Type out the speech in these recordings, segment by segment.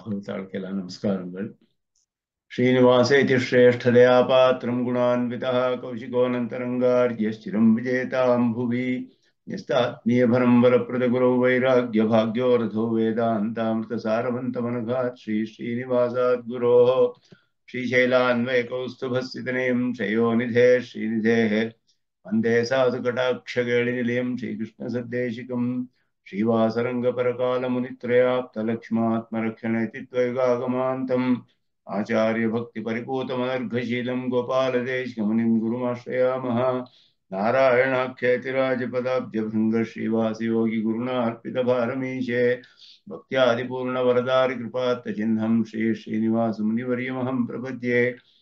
भगवताळ्केल नमस्कारங்கள் श्रीनिवासेति श्रेष्ठदया पात्रं गुणान्वितः कौशिकोऽनन्तरङ्गार्यश्चिरं विजेतां भुवि न्यस्तात्मीयभरं वरप्रदगुरौ वैराग्यभाग्यो रथो वेदान्तामृतसारवन्तमनघात् श्रीनिवासात् गुरोः श्रीशैलान्वयकौस्तुभस्थितनें श्रेयोनिधे श्रीनिधेः वन्दे साधुकटाक्षकेळिनिलयं श्रीकृष्णसद्देशिकम् श्रीवासरङ्गपरकालमुनित्रयाप्तलक्ष्मात्मरक्षणेति त्वयगागमान्तम् आचार्यभक्तिपरिपूतमनर्घशीलं गोपालदेशिकमुनिं गुरुमाश्रयामः नारायणाख्यतिराजपदाब्जभृङ्ग श्रीवासयोगिगुरुणार्पितभारमीशे भक्त्यादिपूर्णवरदारिकृपात्तचिह्नं श्रीनिवासमुनिवर्यमहं प्रपद्ये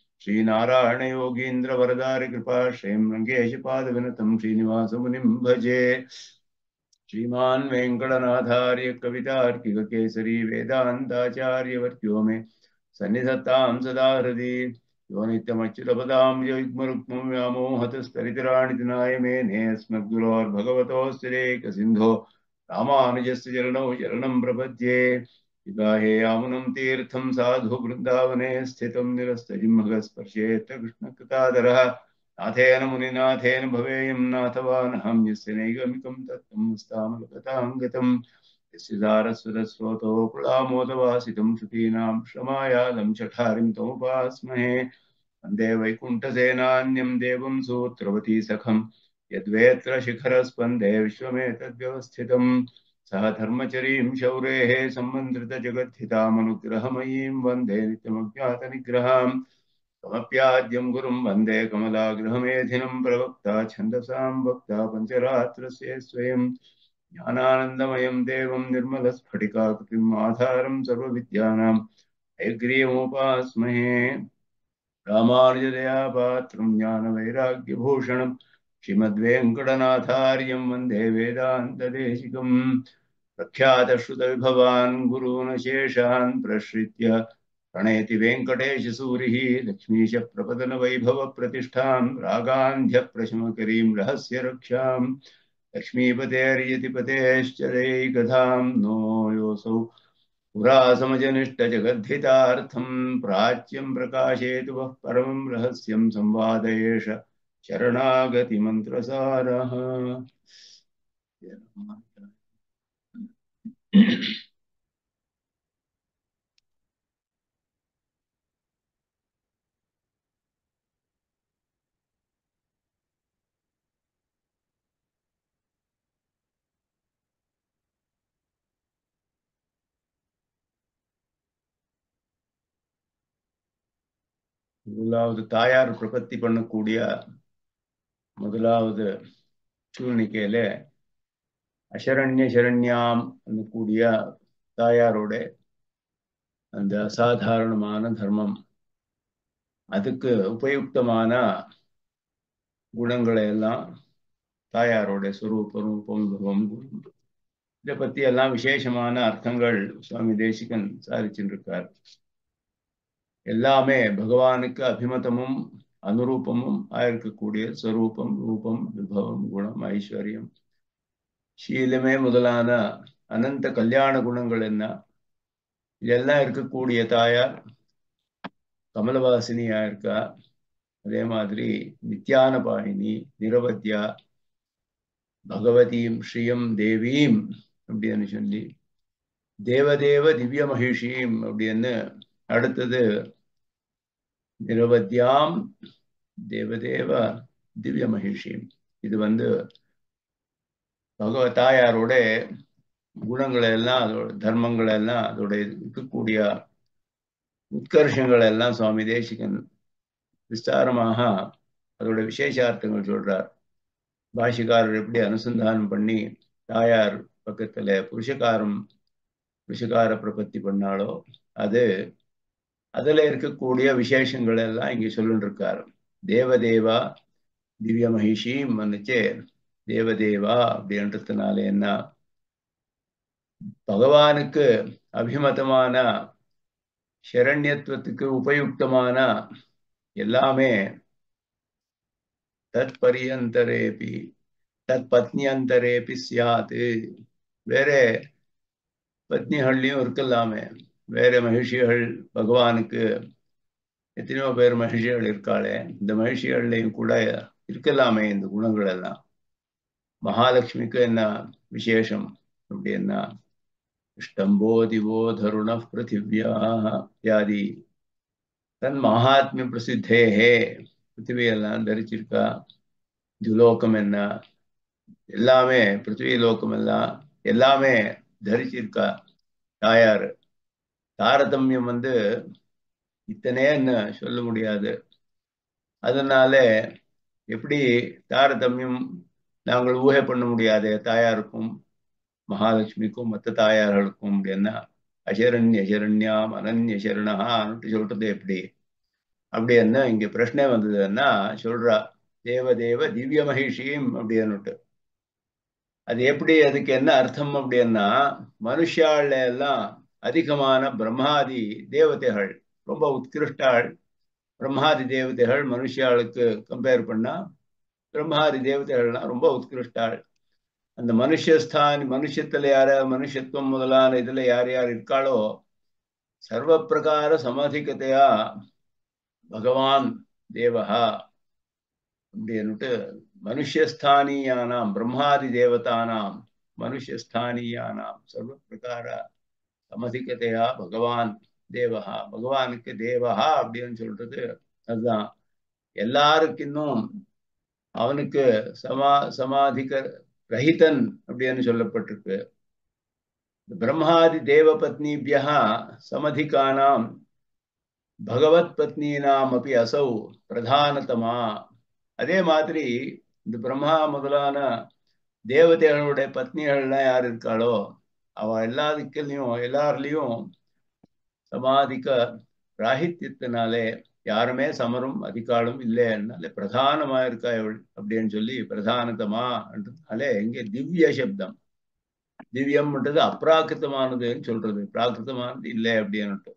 श्रीनारायणयोगीन्द्रवरदारिकृपाश्रयं रङ्गेशपादविनतं श्रीनिवासमुनिं भजे श्रीमान् वेङ्कटनाथार्य कवितार्किककेसरी वेदान्ताचार्यवर्त्यो मे सन्निधत्तां सदा हृदि यो नित्यमच्युतपदां युग्मरुक्मं व्यामोहतस्तरितराणितिनाय मेने अस्मद्गुरोर्भगवतोऽस्तिरेकसिन्धो रामानुजस्य चरणौ शरणं प्रपद्ये विगाहे यामुनं तीर्थं साधु वृन्दावने स्थितं निरस्तजिह्मगस्पर्शेत्त कृष्णकृतादरः नाथेन मुनिनाथेन भवेयं नाथवानहं यस्य नैगमिकं तत्त्वमस्तामलकथाङ्गतं यस्य सारस्वतस्रोतो कुलामोदवासितं श्रुतीनां श्रमायालं चठारिं तमुपास्महे वन्दे वैकुण्ठसेनान्यं देवं सूत्रवती सखं यद्वेत्र शिखरस्पन्दे विश्वमेतद्व्यवस्थितं सह धर्मचरीं शौरेः सम्मन्त्रितजगद्धितामनुग्रहमयीं वन्दे नित्यमज्ञातनिग्रहाम् कमप्याद्यं गुरुं वन्दे कमलागृहमेधिनं प्रवक्ता छन्दसां वक्ता पञ्चरात्रस्य स्वयं ज्ञानानन्दमयं देवं निर्मलस्फटिकाकृतिम् आधारं सर्वविद्यानां हयग्रीवमुपास्महे रामानुजदयापात्रं ज्ञानवैराग्यभूषणं श्रीमद्वेङ्कटनाथार्यं वन्दे वेदान्तदेशिकम् प्रख्यातश्रुतविभवान् गुरून् शेषान् प्रश्रित्य प्रणेति वेङ्कटेशसूरिः लक्ष्मीशप्रपदनवैभवप्रतिष्ठां रागान्ध्यप्रशमकरीं रहस्यरक्षां लक्ष्मीपतेर्यतिपतेश्च दैकथां नो योऽसौ पुरासमजनिष्ठजगद्धितार्थं प्राच्यं प्रकाशेतु वः परमं रहस्यं संवादयेष शरणागतिमन्त्रसारः முதலாவது தாயார் பிரபத்தி பண்ணக்கூடிய முதலாவது சூழ்நிலையில அசரண்ய சரண்யாம் கூடிய தாயாரோட அந்த அசாதாரணமான தர்மம் அதுக்கு உபயுக்தமான குணங்களை எல்லாம் தாயாரோட ஸ்வரூப ரூபம் குணம் இதை பத்தி எல்லாம் விசேஷமான அர்த்தங்கள் சுவாமி தேசிகன் சாதிச்சுருக்கார். எல்லாமே பகவானுக்கு அபிமதமும் அனுரூபமும் ஆயிருக்கக்கூடிய ஸ்வரூபம் ரூபம் விபவம் குணம் ஐஸ்வர்யம் சீலமே முதலான அனந்த கல்யாண குணங்கள் என்ன இதெல்லாம் இருக்கக்கூடிய தாயார் கமலவாசினியா இருக்கா. அதே மாதிரி நித்யானபாணினி நிரவத்யா பகவதீம் ஸ்ரீயம் தேவீம் அப்படின்னு சொல்லி தேவதேவ திவ்ய மகிஷீம் அப்படின்னு அடுத்தது நிரவத்யாம் தேவதேவ திவ்ய மகிஷீம். இது தாயாரோட குணங்களை எல்லாம் அதோட தர்மங்களை எல்லாம் அதோட இருக்கக்கூடிய உத்கர்ஷங்கள் எல்லாம் சுவாமி தேசிகன் விஸ்தாரமாக அதோட விசேஷார்த்தங்கள் சொல்றார். பாஷிகாரர் எப்படி அனுசந்தானம் பண்ணி தாயார் பக்கத்துல புருஷகார பிரபத்தி பண்ணாலோ அதுல இருக்கக்கூடிய விசேஷங்கள் எல்லாம் இங்க சொல்லிட்டு இருக்காரு. தேவதேவா திவ்ய மகிஷிம் வந்துச்சே தேவதேவா அப்படின்றதுனால என்ன பகவானுக்கு அபிமதமான சரண்யத்துவத்துக்கு உபயுக்தமான எல்லாமே தத் பரியந்தரேபி தத் பத்னியந்தரேபி சியாது வேற பத்னிகள்லையும் இருக்கலாமே வேற மகிழ்ச்சிகள் பகவானுக்கு எத்தனையோ பேர் மகிழ்ச்சிகள் இருக்காளே, இந்த மகிழ்ச்சிகள்லையும் கூட இருக்கலாமே இந்த குணங்கள் எல்லாம். மகாலட்சுமிக்கு என்ன விசேஷம் அப்படின்னா, இஷ்டம்போ திவோ தருண பிருத்திவியா இத்தியாதி தன் மகாத்மிய பிரசித்தேகே. பிருத்திவியெல்லாம் தரிச்சிருக்கா. துலோகம் என்ன எல்லாமே, பிருத்திவி லோகம் எல்லாம் எல்லாமே தரிச்சிருக்கா தாயார். தாரதமியம் இத்தனைன்னு சொல்ல முடியாது. அதனால எப்படி தாரதமியம் நாங்கள் ஊகை பண்ண முடியாது தாயாருக்கும் மகாலட்சுமிக்கும் மற்ற தாயார்களுக்கும் அப்படின்னா, அசரண்ய சரண்யாம் அனன்ய சரணான்னு சொல்றது எப்படி அப்படின்னா இங்க பிரச்சனை வந்ததுன்னா சொல்றா, தேவதேவ திவ்ய மகிஷியும் அப்படின்னுட்டு. அது எப்படி, அதுக்கு என்ன அர்த்தம் அப்படின்னா, மனுஷால எல்லாம் அதிகமான பிரம்மாதி தேவதைகள் ரொம்ப உத்கிருஷ்டாள். பிரம்மாதி தேவதைகள் மனுஷாளுக்கு கம்பேர் பண்ணா பிரம்மாதி தேவதைகள்லாம் ரொம்ப உத்கிருஷ்டாள். அந்த மனுஷத்துல மனுஷத்துவம் முதலான இதுல யார் யார் இருக்காளோ சர்வ பிரகார சமாதிகதையா பகவான் தேவஹா அப்படின்னுட்டு மனுஷஸ்தானியானாம் பிரம்மாதி தேவதானாம் மனுஷஸ்தானியானாம் சர்வ பிரகார சமதிகதையா பகவான் தேவஹா. பகவானுக்கு தேவஹா அப்படின்னு சொல்றது அதுதான். எல்லாருக்கு இன்னும் அவனுக்கு சமாதிக ரஹிதன் அப்படின்னு சொல்லப்பட்டிருக்கு. பிரம்மாதி தேவ பத்னிபியா சமதிகானாம் பகவத் பத்னீனாம் அப்படி அசௌ பிரதானதமா. அதே மாதிரி இந்த பிரம்மா முதலான தேவதைகளுடைய பத்னிகள்லாம் யார் இருக்காளோ அவ எல்லாருலயும் சமாதிக்க ராகித்யத்தினாலே யாருமே சமரும் அதிகாலும் இல்லைன்னாலே பிரதானமா இருக்கா இவள் அப்படின்னு சொல்லி பிரதானதமான்றதுனாலே இங்கே திவ்ய சப்தம். திவ்யம்ன்றது அப்ராக்கிருத்தமானதுன்னு சொல்றது, பிராகிருத்தமானது இல்லை அப்படின்னுட்டு.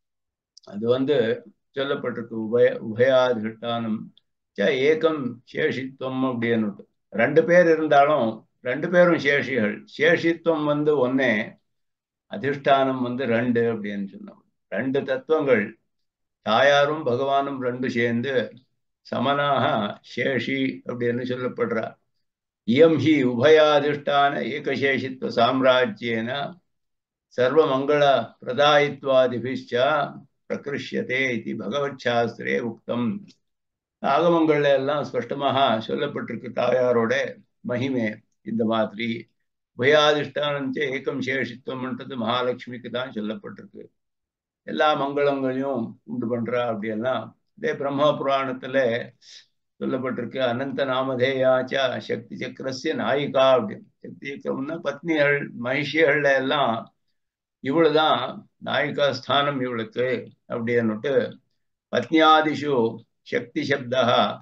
அது சொல்லப்பட்டிருக்கு. உபயாதிஷ்டானம் ஏகம் சேஷித்துவம் அப்படின்னுட்டு. ரெண்டு பேர் இருந்தாலும் ரெண்டு பேரும் சேஷிகள். சேஷித்துவம் ஒன்னே, அதிஷ்டானம் ரெண்டு அப்படின்னு சொன்னோம். ரெண்டு தத்துவங்கள் தாயாரும் பகவானும் ரெண்டு சேர்ந்து சமனாக சேஷி அப்படின்னு சொல்லப்படுறா. இயம் ஹி உபயாதிஷ்டான ஏகசேஷித்வ சாம்ராஜ்யேன சர்வமங்கள பிரதாயித்வாதிபிஷ்ச பிரகிருஷ்யதே இது பகவத் சாஸ்திரே உக்தம். ஆகமங்கள்ல எல்லாம் ஸ்பஷ்டமாக சொல்லப்பட்டிருக்கு தாயாரோட மகிமை. இந்த மாதிரி உபயாதிஷ்டானம் ஏகம் சேஷித்துவம்ன்றது மகாலட்சுமிக்கு தான் சொல்லப்பட்டிருக்கு. எல்லா மங்களங்களையும் உண்டு பண்றா அப்படியெல்லாம் இதே பிரம்ம புராணத்துல சொல்லப்பட்டிருக்கு. அனந்த நாமதேயாச்சா சக்தி சக்கரஸ்ய நாயிகா அப்படின்னு. சக்தி சக்கரம்னா பத்னிகள் மகிஷிகள்ல எல்லாம் இவ்வளவுதான் நாயிகா ஸ்தானம் இவளுக்கு அப்படின்னுட்டு. பத்னியாதிஷு சக்தி சப்தா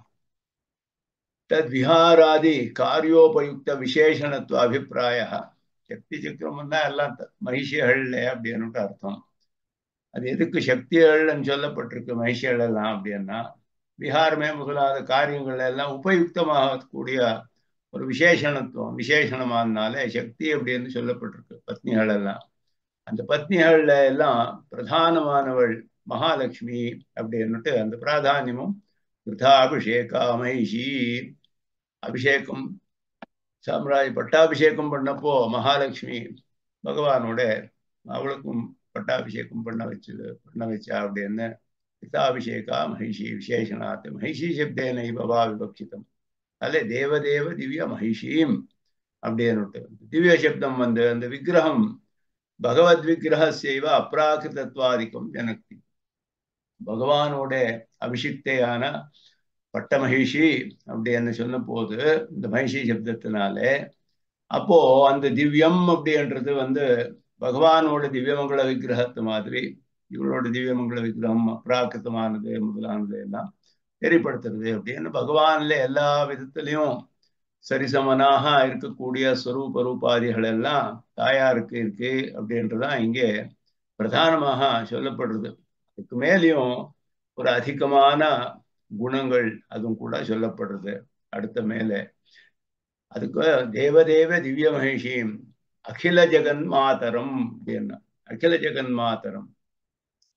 தத் விஹாராதி காரியோபயுக்த விசேஷணத்துவ அபிப்பிராய. சக்தி சக்கரம்னா எல்லாம் மகிஷிகள்ல அப்படின்னுட்டு அர்த்தம். அது எதுக்கு சக்திகள்னு சொல்லப்பட்டிருக்கு மகிஷிகள் எல்லாம் அப்படின்னா, விஹாரமே முதலாத காரியங்கள் எல்லாம் உபயுக்தமாக கூடிய ஒரு விசேஷணமானாலே சக்தி அப்படின்னு சொல்லப்பட்டிருக்கு பத்னிகள் எல்லாம். அந்த பத்னிகள்ல எல்லாம் பிரதானமானவள் மகாலட்சுமி அப்படின்னுட்டு அந்த பிராதானியமும் கிருதாபிஷேகா மகிஷி. அபிஷேகம் பட்டாபிஷேகம் பண்ணப்போ மகாலட்சுமி பகவானோட அவளுக்கும் பட்டாபிஷேகம் பண்ண வச்சா அப்படின்னு. கிருதாபிஷேகா மகிஷி விசேஷனாத் மகிஷி சப்தேன பவா விபக்ஷிதம். அல்ல தேவதேவ திவ்ய மகிஷீம் அப்படின்னு. திவ்ய சப்தம் அந்த விக்கிரகம் பகவத் விக்கிரகசைவ அப்ராகிருதத்வாதிக்கம் ஜனக்தி. பகவானோட அபிஷிக்தையான பட்ட மகிஷி அப்படின்னு சொன்ன போது இந்த மகிஷி சப்தத்தினாலே அப்போ அந்த திவ்யம் அப்படின்றது பகவானோட திவ்யமங்கள விக்கிரகத்து மாதிரி இவளோட திவ்யமங்கள விக்கிரகம் அப்ராக்கிருத்தமானது முதலானது எல்லாம் தெரியப்படுத்துறது அப்படின்னு. பகவான்ல எல்லா விதத்திலையும் சரிசமனாக இருக்கக்கூடிய ஸ்வரூப ரூபாதிகள் எல்லாம் தாயாருக்கு இருக்கு அப்படின்றதான் இங்கே பிரதானமாக சொல்லப்படுறது. அதுக்கு மேலேயும் ஒரு அதிகமான குணங்கள் அதுவும் கூட சொல்லப்படுறது அடுத்த மேலே. அதுக்கு தேவதேவ திவ்ய மகிஷியும் அகில ஜெகன் மாதரம் அப்படின்னா. அகில ஜெகன் மாதரம்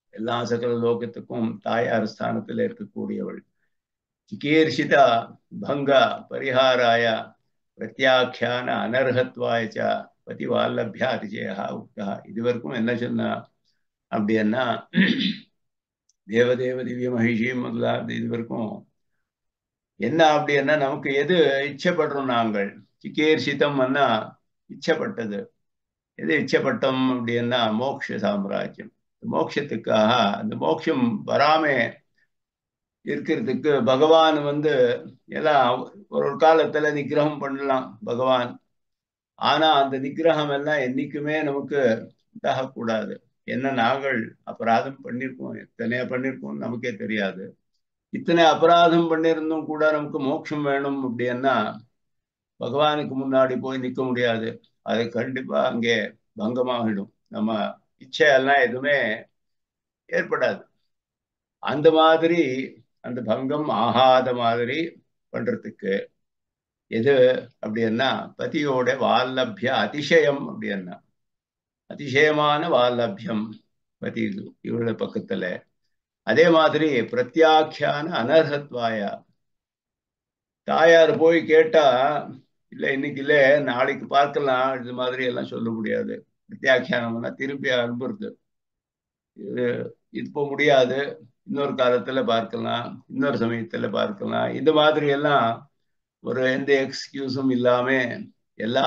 எல்லா சகல லோகத்துக்கும் தாயார் ஸ்தானத்தில் இருக்கக்கூடியவள். சிகீர்ஷித பங்க பரிஹாராய பிரத்யாக்கியான அனர்ஹத்வாய ச பதிவால்லபிய அதிஜயா உக்தா. இதுவரைக்கும் என்ன சொன்னா அப்படின்னா, தேவதேவ திவ்ய மகிஷி முதலாவது இதுவரைக்கும் என்ன அப்படின்னா, நமக்கு எது இச்சப்படுறோம் நாங்கள், சிகீர்ஷிதம் இச்சப்பட்டது. எது இச்சப்பட்டோம் அப்படின்னா மோட்ச சாம்ராஜ்யம். மோட்சத்துக்காக அந்த மோட்சம் வராம இருக்கிறதுக்கு பகவான் எல்லாம் ஒரு காலத்துல நிகிரகம் பண்ணலாம் பகவான். ஆனா அந்த நிகிரகம் எல்லாம் என்னைக்குமே நமக்கு உண்டாகக்கூடாது. என்ன நாங்கள் அபராதம் பண்ணிருக்கோம், எத்தனையா பண்ணிருக்கோம் நமக்கே தெரியாது. இத்தனை அபராதம் பண்ணிருந்தும் கூட நமக்கு மோட்சம் வேணும் அப்படின்னா பகவானுக்கு முன்னாடி போய் நிற்க முடியாது. அது கண்டிப்பா அங்கே பங்கமாகிடும். நம்ம இச்சையெல்லாம் எதுவுமே ஏற்படாது. அந்த மாதிரி அந்த பங்கம் ஆகாத மாதிரி பண்றதுக்கு எது அப்படின்னா பதியோட வால்லபிய அதிசயம் அப்படின்னா அதிசயமான வால்லபியம் பதி இவள பக்கத்துல. அதே மாதிரி பிரத்யாக்கியான அனர்ஹத்வாய தாயார் போய் கேட்டா இல்ல இன்னைக்கு இல்ல நாளைக்கு பார்க்கலாம் இது மாதிரி எல்லாம் சொல்ல முடியாது. பிரத்யாக்கியானம்னா திருப்பி அனுப்புறது. இது இப்போ முடியாது, இன்னொரு காலத்துல பார்க்கலாம், இன்னொரு சமயத்துல பார்க்கலாம், இந்த மாதிரி எல்லாம் ஒரு எந்த எக்ஸ்கியூஸும் இல்லாம எல்லா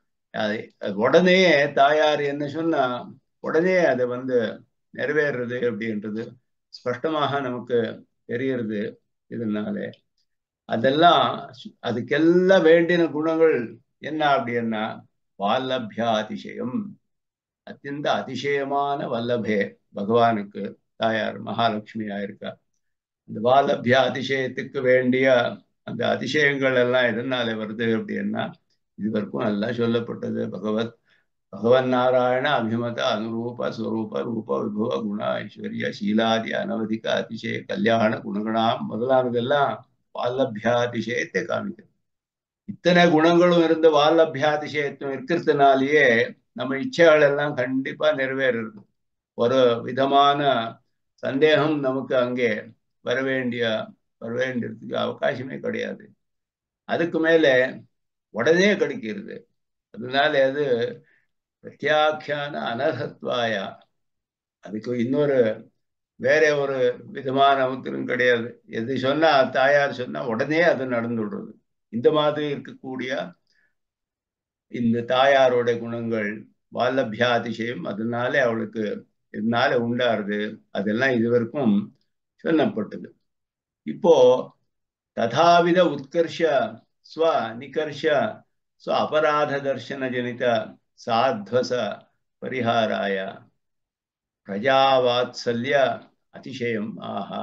உடனே தாயார் என்ன சொன்னா உடனே அதை நிறைவேறது அப்படின்றது ஸ்பஷ்டமாக நமக்கு தெரியறது. இதனால அதெல்லாம் அதுக்கெல்லாம் வேண்டின குணங்கள் என்ன அப்படின்னா வால்லபியா அதிசயம். அத்தியந்த அதிசயமான வல்லபே பகவானுக்கு தாயார் மகாலட்சுமியா இருக்கா. இந்த வால்லபியா அதிசயத்துக்கு வேண்டிய அந்த அதிசயங்கள் எல்லாம் எதனால வருது அப்படின்னா இதுவரைக்கும் எல்லாம் சொல்லப்பட்டது. பகவன் நாராயண அபிமத அனுரூப ஸ்வரூப ரூப விபவ குண ஐஸ்வர்ய சீலாதி அனவதிக அதிசய கல்யாண குணகணாம் முதலானதெல்லாம் வால்லபியாதிசயத்தை காமிக்கிறது. இத்தனை குணங்களும் இருந்து வால்லபியாதிசயத்துவம் இருக்கிறதுனாலேயே நம்ம இச்சைகள் எல்லாம் கண்டிப்பா நிறைவேறது. ஒரு விதமான சந்தேகம் நமக்கு அங்கே வர வேண்டியதுக்கு அவகாசமே கிடையாது. அதுக்கு மேல உடனே கிடைக்கிறது. அதனால அது பிரத்யாக்கியான அனர்ஹத்வாயா. அதுக்கு இன்னொரு வேற ஒரு விதமான உத்தரம் கிடையாது. எது சொன்னா தாயார் சொன்னா உடனே அது நடந்துடுறது. இந்த மாதிரி இருக்கக்கூடிய இந்த தாயாரோட குணங்கள் வால்லபியாதிசயம் அதனால அவளுக்கு இதனால உண்டாருது. அதெல்லாம் இதுவரைக்கும் சொல்லப்பட்டது. இப்போ ததாவித உத்கர்ஷ ஸ்வ நிகர்ஷ ஸ்வ அபராத தர்ஷன ஜனித சாத்வச பரிஹாராய பிரஜாவாத்சல்ய அதிசயம் ஆஹா.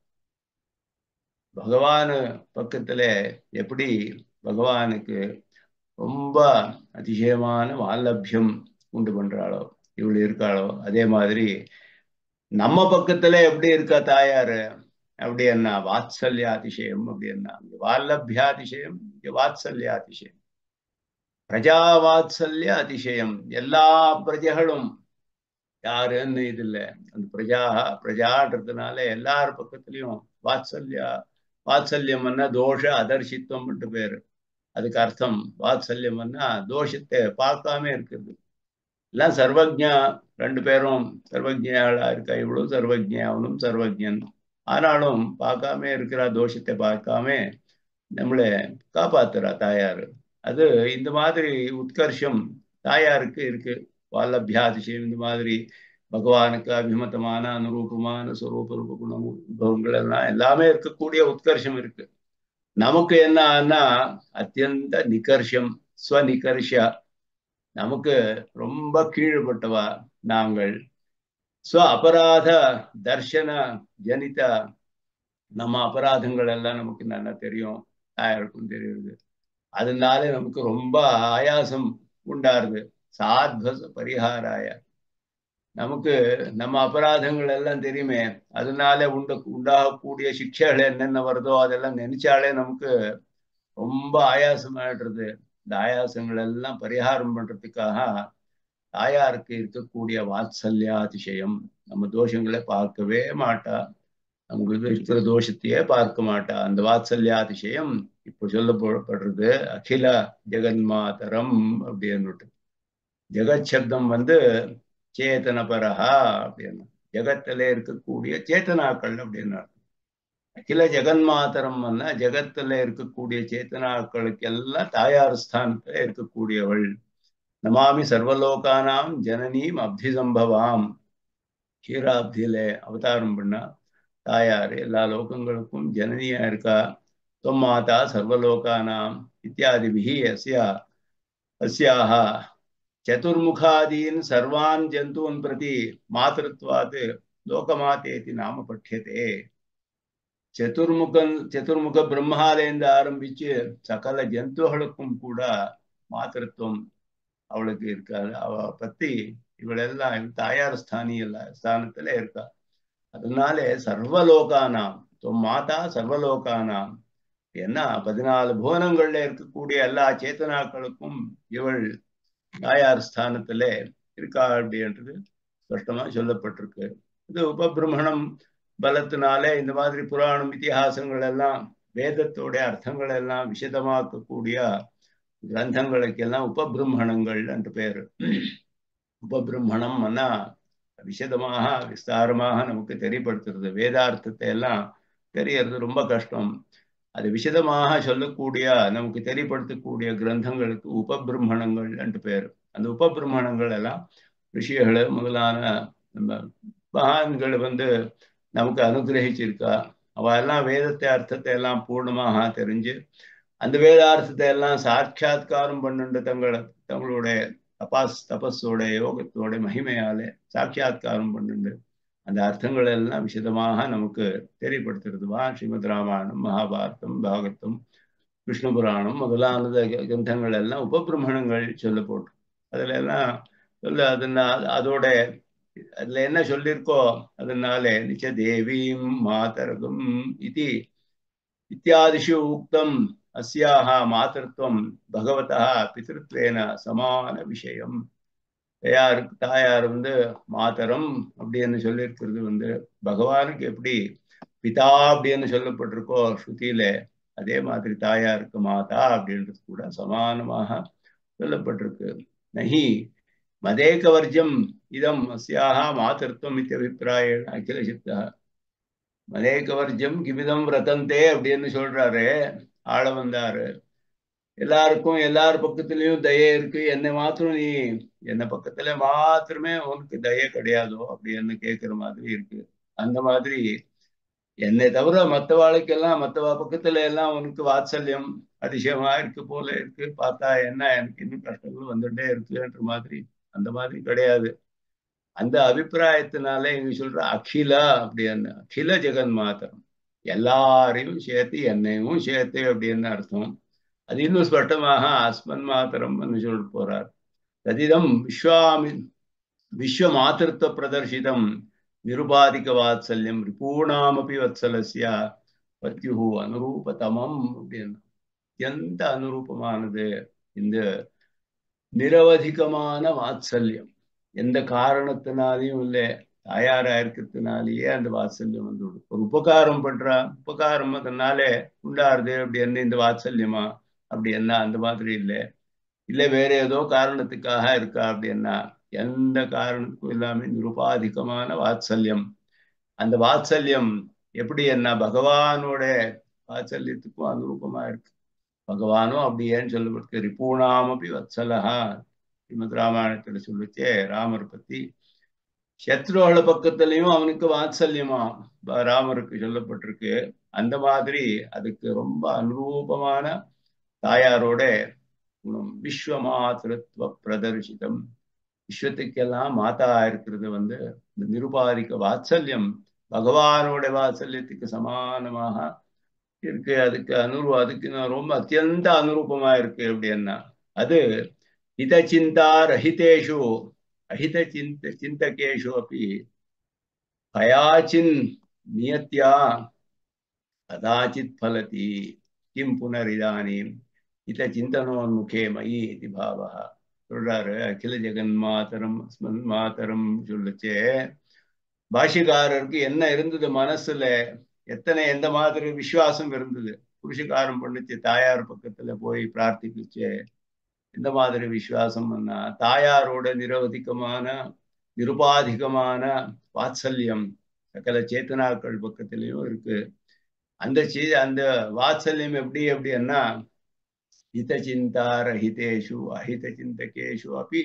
பகவான் பக்கத்துல எப்படி பகவானுக்கு ரொம்ப அதிசயமான வால்லபியம் உண்டு பண்றாளோ இவள் இருக்காளோ அதே மாதிரி நம்ம பக்கத்துல எப்படி இருக்கா தாயாரு அப்படின்னா வாத்சல்யாதிசயம் அப்படின்னா வால்லபியாதிசயம் வாத்சல்யாதிசயம் பிரஜா வாத்சல்ய அதிசயம். எல்லா பிரஜைகளும் யாருன்னு இது இல்லை. அந்த பிரஜான்றதுனால எல்லார் பக்கத்துலயும் வாத்சல்யம்னா தோஷ அதர்ஷித்வம்ட்டு பேரு. அதுக்கு அர்த்தம் வாத்சல்யம்னா தோஷத்தை பார்க்காம இருக்குது. எல்லாம் சர்வஜா, ரெண்டு பேரும் சர்வஜாளா இருக்கா. இவ்வளவு சர்வஜ அவனும் சர்வஜன். ஆனாலும் பார்க்காம இருக்கிறா, தோஷத்தை பார்க்காம நம்மளை காப்பாத்துறா தாயாரு. அது இந்த மாதிரி உத்கர்ஷம் தாயாருக்கு இருக்கு. வால்லபியாதிசயம் இந்த மாதிரி பகவானுக்கு அபிமதமான அனுரூபமான ஸ்வரூப ரூப குணங்கள் எல்லாம் எல்லாமே இருக்கக்கூடிய உத்கர்ஷம் இருக்கு. நமக்கு என்னன்னா அத்தியந்த நிகர்ஷம் ஸ்வநிகர்ஷ. நமக்கு ரொம்ப கீழ்பட்டவா நாங்கள். ஸ்வ அபராத தர்ஷன ஜனித நம்ம அபராதங்கள் எல்லாம் நமக்கு நல்லா தெரியும், யாருக்கும் தெரியுது. அதனால நமக்கு ரொம்ப ஆயாசம் உண்டாருது. சாத்வச பரிஹாராய நமக்கு நம்ம அபராதங்கள் எல்லாம் தெரியுமே, அதனால உண்டாகக்கூடிய சிக்ஷைகள் என்னென்ன வருதோ அதெல்லாம் நினைச்சாலே நமக்கு ரொம்ப ஆயாசமாயிடுறது. இந்த ஆயாசங்கள் எல்லாம் பரிகாரம் பண்றதுக்காக தாயாருக்கு இருக்கக்கூடிய வாத்சல்யாதிசயம். நம்ம தோஷங்களை பார்க்கவே மாட்டா, நமக்கு இருக்கிற தோஷத்தையே பார்க்க மாட்டா. அந்த வாத்சல்யாதிசயம் இப்ப சொல்லப்படுறது அகில ஜெகன்மாதரம் அப்படின்னு. ஜெகத் சப்தம் சேதனபரஹா அப்படின்னு, ஜெகத்தில இருக்கக்கூடிய சேத்தனாக்கள் அப்படின்னு. அகில ஜெகன்மாதரம் ஜெகத்துல இருக்கக்கூடிய சேத்தனாக்களுக்கு எல்லாம் தாயார் ஸ்தானத்துல இருக்கக்கூடியவள். நமாமி சர்வலோகானாம் ஜனனீம் அப்தி சம்பவாம். க்ஷீராப்தியில அவதாரம் பண்ணா தாயார் எல்லா லோகங்களுக்கும் ஜனனியா இருக்கா. தொம் மாதா சர்வலோகானாம் இத்தியாதிபிஹி அஸ்யாஹ சதுர்முகாதீன் சர்வான் ஜந்தூன் பிரதி மாதೃತ್வாத் லோகமாதேதி நாம பட்யதே. சதுர்முக பிரம்மாலேந்து ஆரம்பிச்சு சகல ஜந்துகளுக்கும் கூட மாதೃತ್வம் அவளுக்கு இருக்காது. அவ பத்தி இவளெல்லாம் தாயார் ஸ்தானத்துல இருக்கா. அதனாலே சர்வலோகானாம் மாதா சர்வலோகானாம் ஏன்னா 14 புவனங்கள்ல இருக்கக்கூடிய எல்லா சேத்தனாக்களுக்கும் இவள் தாயார் ஸ்தானத்துல இருக்கா அப்படின்றது ஸ்பஷ்டமா சொல்லப்பட்டிருக்கு. இது உபபிரமணம் பலத்தினாலே இந்த மாதிரி புராணம் இதிகாசங்கள் எல்லாம் வேதத்தோட அர்த்தங்கள் எல்லாம் விசதமாக்கக்கூடிய கிரந்தங்களுக்கெல்லாம் உபபிரமணங்கள் என்று பேரு. உபபிரமணம் விசதமாக விஸ்தாரமாக நமக்கு தெரியப்படுத்துறது. வேதார்த்தத்தை எல்லாம் தெரியறது ரொம்ப கஷ்டம். அது விசதமாக சொல்லக்கூடிய நமக்கு தெரியப்படுத்தக்கூடிய கிரந்தங்களுக்கு உபபிரமணங்கள் என்று பேரு. அந்த உபபிரமணங்கள் எல்லாம் ரிஷிகள் முதலான மகான்கள் நமக்கு அனுகிரகிச்சிருக்கா. அவ எல்லாம் வேதத்தை அர்த்தத்தை எல்லாம் பூர்ணமாக தெரிஞ்சு அந்த வேதார்த்தத்தை எல்லாம் சாட்சா்காரம் பண்ணுண்டு தங்களுடைய தபஸோட யோகத்தோட மகிமையாலே சாட்சா்காரம் பண்ணுண்டு அந்த அர்த்தங்கள் எல்லாம் விசதமாக நமக்கு தெரியப்படுத்துறதுவா ஸ்ரீமத் ராமாயணம், மகாபாரதம், பாகவதம், விஷ்ணு புராணம் முதலானது கிரந்தங்கள் எல்லாம் உபபிரமணங்கள் சொல்ல போட்டு அதுல எல்லாம் அதோட அதுல என்ன சொல்லியிருக்கோ அதனாலே நிச்ச தேவீம் மாதரகம் இது இத்தியாதிஷு உக்தம் அஸ்யாஹ மாதೃತ್வம் பகவதா பித்ருத்வேன சமான விஷயம். தாயார் மாதரம் அப்படின்னு சொல்லியிருக்கிறது பகவானுக்கு எப்படி பிதா அப்படின்னு சொல்லப்பட்டிருக்கோ ஸ்ருதியில, அதே மாதிரி தாயாருக்கு மாதா அப்படின்றது கூட சமானமாக சொல்லப்பட்டிருக்கு. நஹி மதேகவர்ஜம் இதம் அஸ்யாஹ மாதೃತ್வம் இத்தியபிப்பிராயேண அகில சித்தா. மதேகவர்ஜம் கிமிதம் ரதந்தே அப்படின்னு சொல்றாரு ஆள வந்தாரு. எல்லாருக்கும் எல்லார் பக்கத்துலயும் தயை இருக்கு, என்னை மாத்திரம் நீ என்ன பக்கத்துல மாத்திரமே உனக்கு தயை கிடையாதோ அப்படின்னு கேட்கிற மாதிரி இருக்கு. அந்த மாதிரி என்னை தவிர மற்றவாளுக்கெல்லாம் மற்றவா பக்கத்துல எல்லாம் உனக்கு வாத்சல்யம் அதிசயமா இருக்கு போல இருக்கு. பார்த்தா என்ன எனக்கு இன்னும் கஷ்டங்கள் வந்துட்டே இருக்குன்ற மாதிரி அந்த மாதிரி கிடையாது. அந்த அபிப்பிராயத்தினால இங்க சொல்ற அகிலா அப்படின்னு, அகில ஜெகன் மாத்திரம் எல்லாரையும் சேர்த்து என்னையும் சேர்த்து அப்படின்னு அர்த்தம். அது இன்னும் ஸ்பஷ்டமாக அஸ்மன் மாத்திரம் சொல்ல போறார். ததிதம் விஸ்வ மாத்திருத்த பிரதர்சிதம் நிருபாதிக வாத்சல்யம் ரிபூணாமபி வத்சலஸ்ய பத்யுஹு அனுரூபதமம் அப்படின்னு. அத்தியந்த அனுரூபமானது இந்த நிரவதிகமான வாத்சல்யம். எந்த காரணத்தினாலையும் இல்லை, தாயாரா இருக்கிறதுனாலேயே அந்த வாத்சல்யம் வந்துவிடும். ஒரு உபகாரம் பண்றா, உபகாரம் அதனாலே உண்டாருது அப்படின்னு இந்த வாத்சல்யமா அப்படி என்ன அந்த மாதிரி இல்லை. இல்லை வேற ஏதோ காரணத்துக்காக இருக்கா அப்படின்னா எந்த காரணத்துக்கும் இல்லாம நிருபாதிகமான வாத்சல்யம். அந்த வாத்சல்யம் எப்படி என்ன பகவானோட வாத்சல்யத்துக்கும் அனுரூபமா இருக்கு. பகவானும் அப்படி ஏன்னு சொல்லப்பட்டு ரிபூணாமபி வத்சலஹா ஸ்ரீமத் ராமாயணத்துல சொல்லிச்சே ராமர் பத்தி. சத்ருகள பக்கத்திலையும் அவனுக்கு வாத்சல்யமா ராமருக்கு சொல்லப்பட்டிருக்கு. அந்த மாதிரி அதுக்கு ரொம்ப அனுரூபமான தாயாரோட விஸ்வ மாதೃತ್ವ பிரதர்சிதம். விஸ்வத்துக்கெல்லாம் மாதா இருக்கிறது இந்த நிருபாதிக வாத்சல்யம் பகவானோட வாத்சல்யத்துக்கு சமானமாக இருக்கு. அதுக்கு ரொம்ப அத்தியந்த அனுரூபமா இருக்கு அப்படின்னா அது ஹித சிந்தா ரஹிதேஷு அஹித சிந்தகேஷு அப்படி கயாச்சின் நியத்யா கதாச்சித் பலதி கிம் புனரிதானீம் ஹித சிந்தனோன்முகே மயி இது பாவः. சொல்றாரு. அகில ஜெகன் மாதரம் அஸ்மன் மாதரம் சொல்லுச்சே, பாஷிகாரருக்கு என்ன இருந்தது மனசுல, எந்த மாதிரி விசுவாசம் இருந்தது. புருஷகாரம் பண்ணுச்சு, தாயார் பக்கத்துல போய் பிரார்த்திக்குச்சு. எந்த மாதிரி விசுவாசம் பண்ணா, தாயாரோட நிரவதிகமான நிருபாதிகமான வாத்சல்யம் சகல சேத்தனாக்கள் பக்கத்திலையும் இருக்கு. அந்த வாத்சல்யம் எப்படின்னா, ஹித சிந்தார ஹிதேஷு அஹித சிந்தகேஷு அப்படி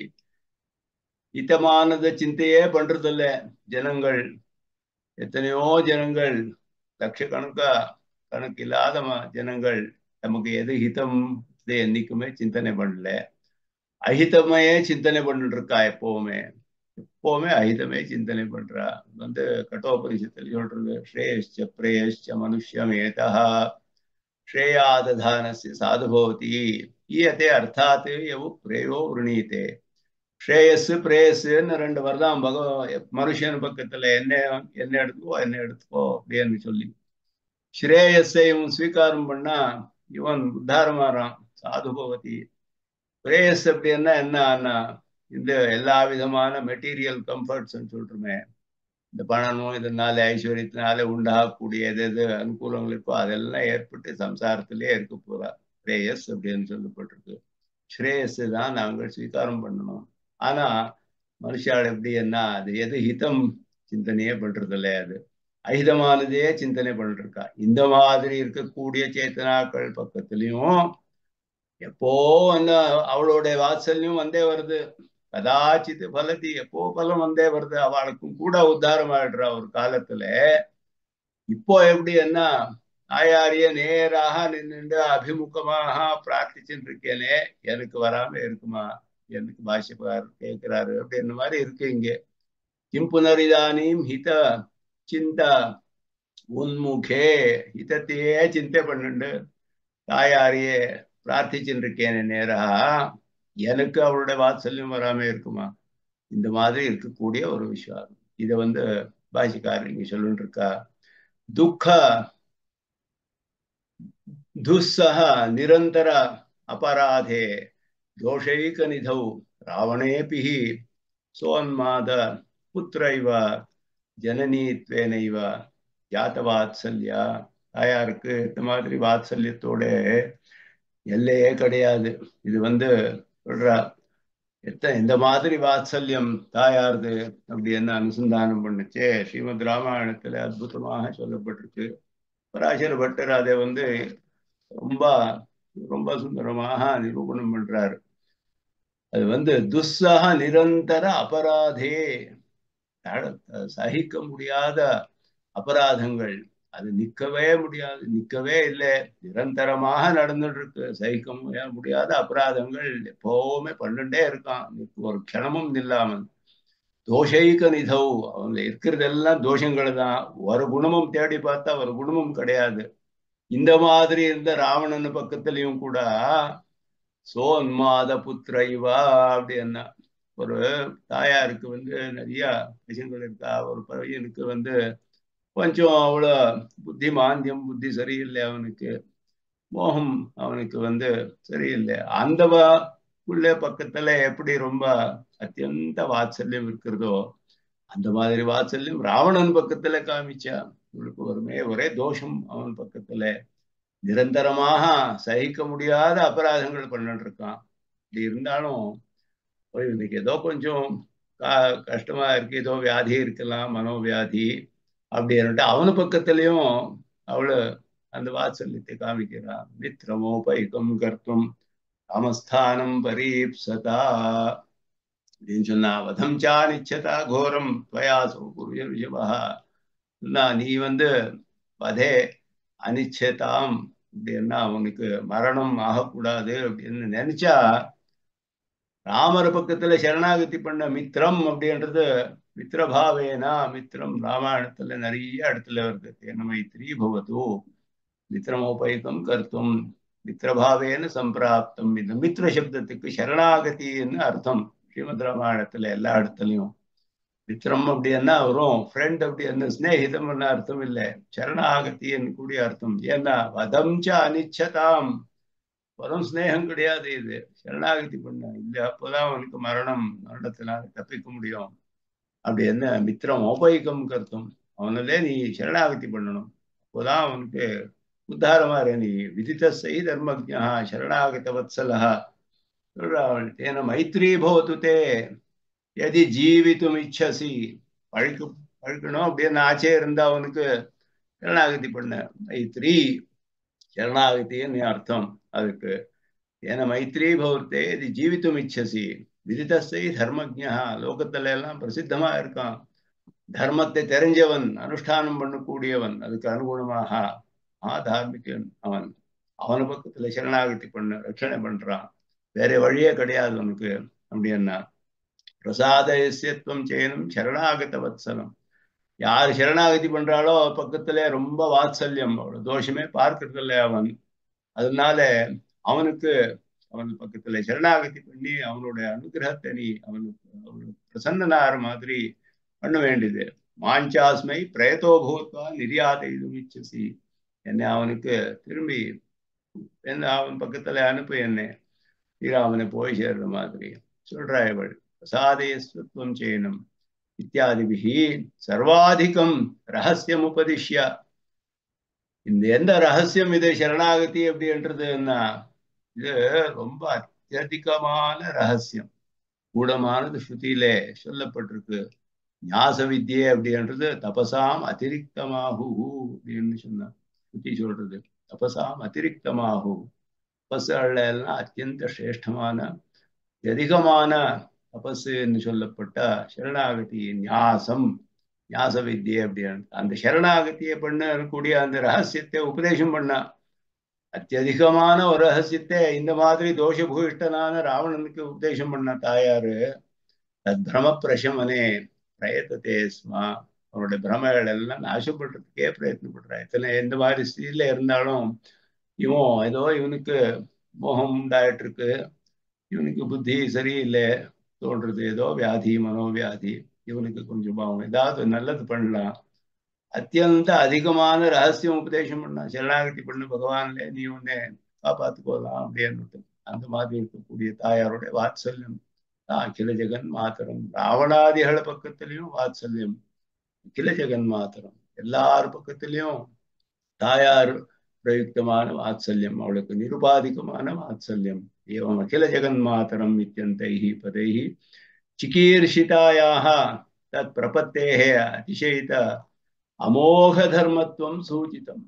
ஹிதமானத சிந்தையே பண்றதில்ல ஜனங்கள். எத்தனையோ ஜனங்கள், லட்சக்கணக்கா கணக்கில்லாத ஜனங்கள் நமக்கு எது ஹிதம் என்னைக்குமே சிந்தனை பண்ணல. அஹிதமையே சிந்தனை பண்ணிட்டு இருக்கா. எப்பவுமே எப்பவுமே அஹிதமே சிந்தனை பண்றா. கட்டோபனிஷத்துல சொல்றது, ஸ்ரேயஸ்ச பிரேயஸ்ச மனுஷ்யம் ஏதா ஸ்ரேயாததானஸ்ய சாதுபவதி ஈயத்தே அர்த்தாத் எவு பிரேயோ விருணீதே. ஸ்ரேயஸ் பிரேயஸ்ன்னு ரெண்டு வரதான் மனுஷன் பக்கத்துல என்ன என்ன எடுத்துக்கோ என்ன எடுத்துக்கோ அப்படின்னு சொல்லி ஸ்ரேயஸையும் ஸ்வீகாரம் பண்ணா இவன் உத்தாரமாறான், சாதுபவதி. பிரேயஸ் அப்படின்னா என்ன, இந்த எல்லா விதமான மெட்டீரியல் கம்ஃபர்ட்ஸ் சொல்றோமே, இந்த பணமும் இதனால ஐஸ்வர்யத்தினால உண்டாகக்கூடிய எது அனுகூலங்கள் இருக்கோ அதெல்லாம் ஏற்பட்டு சம்சாரத்திலே இருக்க போறா. ஸ்ரேயஸ் அப்படின்னு சொல்லப்பட்டிருக்கு. ஸ்ரேயஸ் தான் நாங்கள் ஸ்வீகாரம் பண்ணணும். ஆனா மனுஷால் எப்படின்னா, அது எது ஹிதம் சிந்தனையே பண்றது இல்லை, அது அஹிதமானதே சிந்தனை பண்ணிருக்கா. இந்த மாதிரி இருக்கக்கூடிய சேத்தனாக்கள் பக்கத்துலயும் எப்போ வந்து அவளுடைய வாத்சல்யம் வந்தே வருது. கதாச்சித்து பலதி, எப்போ பலம் வந்தே வருது. அவளுக்கும் கூட உத்தாரம் ஆயிடுறா ஒரு காலத்துல. இப்போ என்ன, தாயாரிய நேராக நின்று அபிமுகமாக பிரார்த்திச்சுட்டு இருக்கேனே, எனக்கு வராம இருக்குமா, எனக்கு பாஷ்யக்காரர் கேட்கிறாரு அப்படின்னு மாதிரி இருக்கு இங்க. கிம் புனரிதானியும் ஹித சிந்தா உன்முகே, ஹிதத்தையே சிந்தை பண்ணிண்டு தாயாரியே பிரார்த்திச்சுட்டு இருக்கேன் நேரா, எனக்கு அவருடைய வாத்சல்யம் வராம இருக்குமா. இந்த மாதிரி இருக்கக்கூடிய ஒரு விஷயம். இதை பாஷிக்காரர் இங்க சொல்லிட்டு இருக்கா. துக்க துஸ்ஸஹ நிரந்தர அபராதே தோஷைக நிதௌ ராவணேபி சோன்மாத புத்திரைவ ஜனனீத்வேனைவ ஜாத வாத்சல்யா. தாயாருக்கு இந்த மாதிரி வாத்சல்யத்தோட எல்லையே கிடையாது. இது சொல்றா, இந்த மாதிரி வாத்சல்யம் தாயாருது அப்படின்னு அனுசந்தானம் பண்ணுச்சு. ஸ்ரீமத் ராமாயணத்துல அற்புதமாக சொல்லப்பட்டிருக்கு. பராசர பட்டர் அதை ரொம்ப ரொம்ப சுந்தரமாக நிரூபணம் பண்றாரு. அது துஸ்ஸக நிரந்தர அபராதே, சகிக்க முடியாத அபராதங்கள். அது நிக்கவே முடியாது, நிக்கவே இல்லை, நிரந்தரமாக நடந்துட்டு இருக்கு. சகிக்க முடியாத அபராதங்கள் எப்பவுமே பண்ணிட்டே இருக்கான், ஒரு க்ஷணமும் இல்லாமல். தோஷைக நிதௌ, அவங்க இருக்கிறதெல்லாம் தோஷங்கள் தான். ஒரு குணமும் தேடி பார்த்தா ஒரு குணமும் கிடையாது. இந்த மாதிரி இருந்த ராவணன் பக்கத்திலையும் கூட சோன்மாத புத்திரைவா அப்படின்னா, ஒரு தாயாருக்கு நிறைய விஷயங்கள் இருக்கா. ஒரு பையனுக்கு கொஞ்சம் அவ்வளோ புத்தி மாந்தியம், புத்தி சரியில்லை அவனுக்கு, மோகம் அவனுக்கு சரியில்லை. அந்த உள்ள பக்கத்துல எப்படி ரொம்ப அத்தியந்த வாத்சல்யம் இருக்கிறதோ, அந்த மாதிரி வாத்சல்யம் ராவணன் பக்கத்துல காமிச்சா. இவளுக்கு ஒரே தோஷம் அவன் பக்கத்துல. நிரந்தரமாக சகிக்க முடியாத அபராதங்கள் பண்ணிட்டு இருக்கான். இப்படி இருந்தாலும் இன்னைக்கு ஏதோ கொஞ்சம் கஷ்டமா இருக்கு, ஏதோ வியாதி இருக்கலாம், மனோவியாதி அப்படின்ட்டு அவனு பக்கத்திலையும் அவளு அந்த வாத்சல்யத்தை காமிக்கிறான். மித்ரமோபைகம் கர்த்தும் காமஸ்தானம் பரீப்சதா அப்படின்னு சொன்னா, வதம் சா நிச்சதா கோரம் துவயாசோ குருஜவா. நீ வதே அனிச்சதாம் அப்படின்னா, அவனுக்கு மரணம் ஆகக்கூடாது அப்படின்னு நினைச்சா, ராமர் பக்கத்துல சரணாகதி பண்ண மித்திரம் அப்படின்றது மித்திரபாவேனா. மித்திரம் ராமாயணத்துல நிறைய இடத்துல வருது. என்ன மைத்திரி பவது மித்திரமோபைகம் கர்த்தும் மித்திரபாவேன சம்பிராப்தம். இந்த மித்திர சப்தத்துக்கு சரணாகத்தின்னு அர்த்தம். ஸ்ரீமத் ராமாயணத்துல எல்லா இடத்துலையும் மித்திரம் அப்படின்னா வரும், ஃப்ரெண்ட் அப்படின்னு ஸ்நேகிதம் அர்த்தம் இல்லை, சரணாகத்தின்னு கூடிய அர்த்தம். ஏன்னா வதம் ச அனிச்சதாம், பரம் ஸ்நேகம் கிடையாது இது. சரணாகதி பண்ண இல்ல, அப்போதான் அவனுக்கு மரணத்தினால தப்பிக்க முடியும். அப்படி என்ன மித்திரம் உபயோகம் கருத்தும் அவனிலே நீ சரணாகதி பண்ணணும். அப்போதான் அவனுக்கு உத்தாரமா நீ விதித்தசை தர்மஜா சரணாகத வத்சலா சொல்றாள். தேன மைத்ரி பவத்து தே எதி ஜீவித்தும் இச்சசி. பழுக்கு பழுக்கணும் அப்படின்னு ஆச்சே இருந்தா அவனுக்கு சரணாகதி பண்ண. மைத்ரி சரணாகத்தின்னு அர்த்தம் அதுக்கு. ஏன்னா மைத்ரி பவத்தே இது ஜீவித்தும் இச்சசி விதித்தசை தர்மஜா. லோகத்துல எல்லாம் பிரசித்தமா இருக்கான், தர்மத்தை தெரிஞ்சவன், அனுஷ்டானம் பண்ணக்கூடியவன், அதுக்கு அனுகுணமாக தார்மிகன் அவன். அவன பக்கத்துல சரணாகதி பண்ண ரட்சணை பண்றான், வேற வழியே கிடையாது அவனுக்கு. அப்படின்னா பிரசாதயசியத்துவம் செய்யணும் சரணாகத வத்சலம். யார் சரணாகதி பண்றாளோ பக்கத்துல ரொம்ப வாத்சல்யம், அவ்வளவு தோஷமே பார்க்கறது இல்லை அவன். அதனால அவனுக்கு அவன் பக்கத்துல சரணாகதி பண்ணி அவனுடைய அனுகிரகத்தை நீ அவனுக்கு பிரசன்னனாகிற மாதிரி பண்ண வேண்டியது. மாஞ்சாஸ்மை பிரயத்தோ பூத்வா நிர்யாதைதுமிச்சசி. என்னை அவனுக்கு திரும்பி என்ன அவன் பக்கத்துல அனுப்பு, என்னை ஸ்ரீராமனை போய் சேர்ற மாதிரி சொல்றாயவள். பிரசாதயஸ்வத்வம் செய்யணும் இத்தியாதிபிகி சர்வாதிகம் ரகசியம் உபதிஷ்ய. இந்த எந்த ரகசியம் இது சரணாகதி அப்படின்றதுன்னா, இது ரொம்ப அத்தியதிகமான ரகசியம், கூடமானது ஸ்ருதியிலே சொல்லப்பட்டிருக்கு. ஞாச வித்யை அப்படின்றது தபசாம் அதிரிக்தமாகு அப்படின்னு சொன்ன ஸ்ருதி சொல்றது. தபசாம் அதிரிக்தமாகு, தபசுல எல்லாம் அத்தியந்த சிரேஷ்டமான அதிகமான தபசுன்னு சொல்லப்பட்ட சரணாகதி ஞாசம், ஞாச வித்யை அப்படின்னு. அந்த சரணாகத்தியை பண்ணக்கூடிய அந்த ரகசியத்தை உபதேசம் பண்ண, அத்தியதிகமான ஒரு ரகசியத்தை இந்த மாதிரி தோஷபூயிஷ்டனான ராவணனுக்கு உபதேசம் பண்ண தாயாரு. தத்பிரம பிரசமனே பிரயத்ததே ஸ்மா. அவருடைய பிரமைகள் எல்லாம் நாசப்படுறதுக்கே பிரயத்னப்படுறா. இத்தனை எந்த மாதிரி ஸ்திதியில இருந்தாலும் இவன் ஏதோ இவனுக்கு மோகம் உண்டாயிட்டு இருக்கு, இவனுக்கு புத்தி சரியில்லை தோன்றது, ஏதோ வியாதி மனோவியாதி, இவனுக்கு கொஞ்சம் பாவம் ஏதாவது நல்லது பண்ணலாம். அத்தியந்த அதிகமான ரகசியம் உபதேசம் பண்ணா, சரணாகதி பண்ணு பகவான்ல நீ உன்னை காப்பாத்துக்கோலாம் அப்படின்னு. அந்த மாதிரி இருக்கக்கூடிய தாயாருடைய வாத்சல்யம் அகில ஜெகன் மாத்திரம். ராவணாதிகள பக்கத்திலையும் வாத்சல்யம், அகில ஜெகன் மாத்திரம் எல்லார் பக்கத்திலையும் தாயார் பிரயுக்தமான வாத்சல்யம், அவளுக்கு நிருபாதிகமான வாத்சல்யம். ஏவம் அகில ஜெகன் மாத்திரம் இத்தியந்தைஹி பதைஹி சிகீர்ஷிதாயாः தத் பிரபத்தேஹ அதிசயித அமோக தர்மத்துவம் சூச்சிதம்.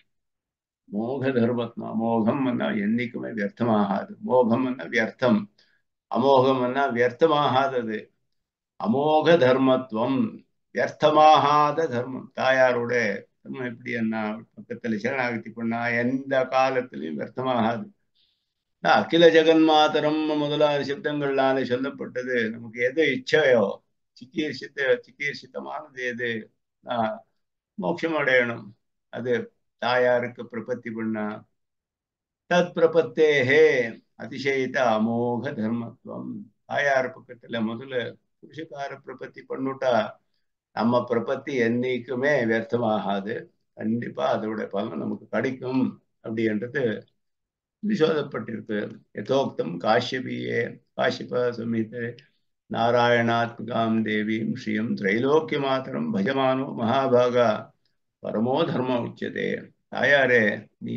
மோக தர்மத்வம், அமோகம் என்னைக்குமே வியர்த்தமாகாது. மோகம் வியர்த்தம், அமோகம் வியர்த்தமாகாதது. அமோக தர்மத்துவம், வியர்த்தமாகாத தர்மம். தாயாரோட தர்மம் எப்படி என்ன பக்கத்துல சரணாகதி பண்ணா எந்த காலத்திலையும் வியர்த்தமாகாது. அகில ஜெகன் மாதரம் முதலான சப்தங்கள்னால சொல்லப்பட்டது. நமக்கு எது இச்சையோ சிக்கீர்ஷித்தமானது எது மோட்சம் அடையணும், அது தாயாருக்கு பிரபத்தி பண்ணா தத் பிரபத்தேஹே அதிசயித்த அமோக தர்மத்துவம். தாயார் பக்கத்துல முதல்ல புருஷகார பிரபத்தி பண்ணுட்டா நம்ம பிரபத்தி என்னைக்குமே வியர்த்தமாகாது. கண்டிப்பா அதோட பலன் நமக்கு கிடைக்கும் அப்படின்றது விசோதப்பட்டிருக்கு. யதோக்தம் காஷ்யபியே காஷ்யப சம்ஹிதே நாராயணாத்மிகாம் தேவீம் ஸ்ரீயம் திரைலோக்கிய மாத்திரம் பஜமானோ மகாபாகா பரமோ தர்மம் உச்சதே. தாயாரே நீ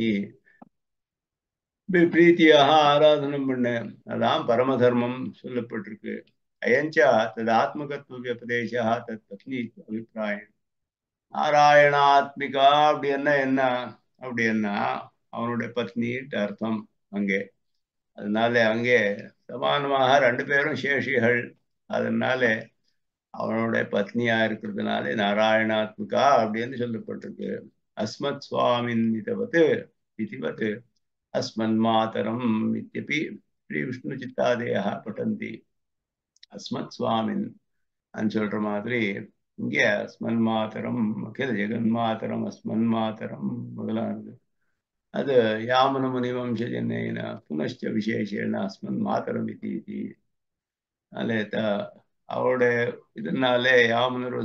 பிரீத்தியாக ஆராதனம் பண்ண, அதான் பரம தர்மம் சொல்லப்பட்டிருக்கு. அயஞ்சா தது ஆத்மகத்துவ வியபதேசா தத் பத்னி அபிப்பிராயம். நாராயணாத்மிகா அப்படின்னா என்ன அப்படின்னா அவனுடைய பத்னிட்டு அர்த்தம் அங்கே. அதனால அங்கே சமானமாக ரெண்டு பேரும் சேஷிகள். அதனால அவனுடைய பத்னியா இருக்கிறதுனால நாராயணாத்மிகா அப்படின்னு சொல்லப்பட்டிருக்கு. அஸ்மத் சுவாமின் இதுவது அஸ்மன் மாதரம் இத்தியபி ஸ்ரீ விஷ்ணு சித்தாதேயா பட்டந்தி. அஸ்மத் சுவாமின் சொல்ற மாதிரி இங்கே அஸ்மன் மாதரம் அகில ஜெகன் மாதரம் அஸ்மன் மாதரம் முதலானது. அது யாமன முனிவம்சஜனேன புனಶ್ಚ விசேஷேன அஸ்மன் மாதரம் இது. அவருடைய இதனாலே யாமனோட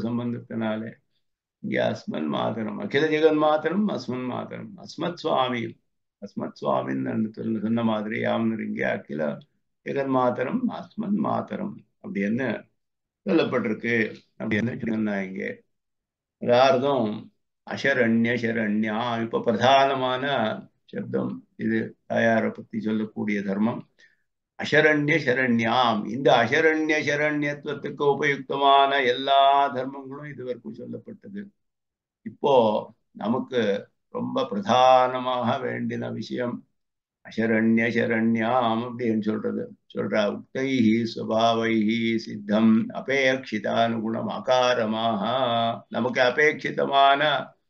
சம்பந்தத்தினாலே இங்கே அஸ்மன் மாதரம் அகில ஜெகன் மாதரம் அஸ்மன் மாதரம். அஸ்மத் சுவாமி அஸ்மத் சுவாமின்னு சொன்ன மாதிரி யாம் நெருங்கிய அகில ஜெகன் மாதரம் அஸ்மத் மாதரம் அப்படின்னு சொல்லப்பட்டிருக்கு அப்படின்னு சொன்னா இங்கே அதார்த்தம் அசரண்ய சரண்யா இப்ப பிரதானமான சப்தம் இது தாயாரை பத்தி சொல்லக்கூடிய தர்மம் அசரண்ய சரண்யாம் இந்த அசரண்ய சரண்யத்துவத்துக்கு உபயுக்தமான எல்லா தர்மங்களும் இதுவரைக்கும் சொல்லப்பட்டது இப்போ நமக்கு ரொம்ப பிரதானமாக வேண்டின விஷயம் அசரண்ய சரண்யாம் அப்படின்னு சொல்றா உக்தைஹி சுபாவைஹி சித்தம் அபேட்சிதானுகுணம் ஆகாரமாக நமக்கு அபேட்சிதமான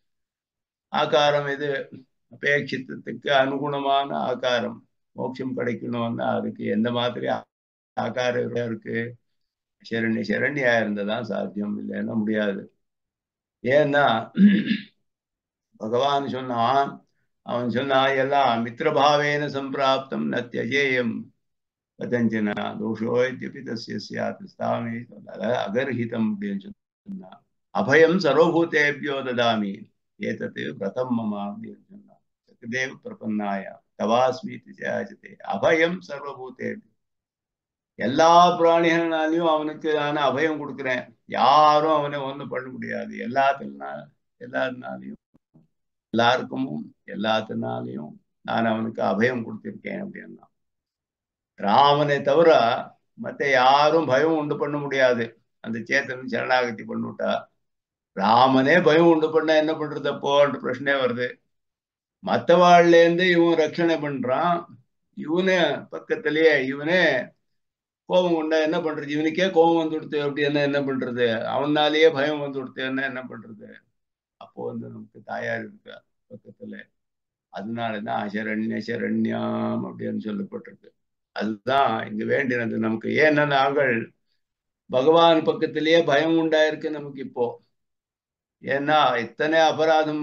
ஆகாரம் இது அபேட்சித்தத்துக்கு அனுகுணமான ஆகாரம் மோட்சம் கிடைக்கணும்னா அதுக்கு எந்த மாதிரி ஆகாரம் இருக்கு சரண்யா இருந்ததான் சாத்தியம் இல்லைன்னா முடியாது ஏன்னா பகவான் சொன்னான் அவன் சொன்னா எல்லாம் மித்திரபாவேன சம்பிராப்தம் ந தியஜேயம் கதஞ்சன தோஷோத்யபி தஸ்ய ஸ்யாத் ஸ்தாமே அகர்ஹிதம் அப்படின்னு சொன்னா அபயம் சர்வபூதேபியோ ததாமி ஏதத்து விரதம் மம அப்படின்னு சொன்னான் சத்யதேவ பிரபன்னாய தவாஸ்மி திஜாஜதே அபயம் சர்வபூதேபி எல்லா பிராணிகள்னாலையும் அவனுக்கு நான் அபயம் கொடுக்குறேன் யாரும் அவனை ஒன்றும் பண்ண முடியாது எல்லாத்தினாலையும் எல்லாருக்கும் எல்லாத்தினாலையும் நான் அவனுக்கு அபயம் கொடுத்திருக்கேன் அப்படின்னா ராமனை தவிர மற்ற யாரும் பயம் உண்டு பண்ண முடியாது அந்த சேத்தன் சரணாகதி பண்ணிவிட்டா ராமனே பயம் உண்டு பண்ண என்ன பண்றது அப்போன்ற பிரச்சனை வருது மற்றவாழ்ல இருந்து இவன் ரட்சணை பண்றான் இவனே பக்கத்திலேயே இவனே கோபம் கொண்டா என்ன பண்றது இவனுக்கே கோபம் வந்து கொடுத்து அப்படி என்ன பண்றது அவனாலேயே பயம் வந்து கொடுத்து என்ன பண்றது அப்போ நமக்கு தாயார் இருக்கா பக்கத்துல அதனாலதான் அசரண்ய சரண்யாம் அப்படின்னு சொல்லப்பட்டிருக்கு அதுதான் இங்க வேண்டினது நமக்கு ஏன்னா நாங்கள் பகவான் பக்கத்திலேயே பயம் உண்டாயிருக்கு நமக்கு இப்போ ஏன்னா இத்தனை அபராதம்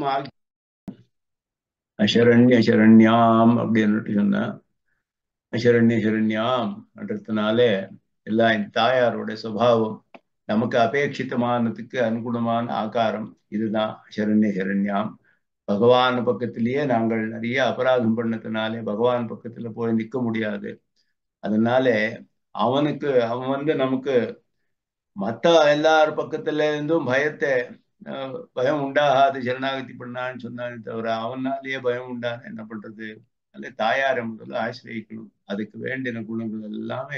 அசரண்ய சரண்யாம் அப்படின்னு சொன்ன அசரண்ய சரண்யாம் என்றதுனாலே எல்லாம் இந்த தாயாரோட சுபாவம் நமக்கு அபேட்சிதமானதுக்கு அனுகுணமான ஆகாரம் இதுதான் அசரண்ய சரண்யாம் பகவான் பக்கத்திலேயே நாங்கள் நிறைய அபராதம் பண்ணதுனாலே பகவான் பக்கத்துல போய் நிற்க முடியாது அதனால அவன் நமக்கு மற்ற எல்லார் பக்கத்துல இருந்தும் பயம் உண்டாகாது சரணாகதி பண்ணான்னு சொன்னானே தவிர அவனாலேயே பயம் உண்டான என்ன பண்றது அல்ல தாயாரை முதல்ல ஆசிரியக்கணும் அதுக்கு வேண்டின குணங்கள் எல்லாமே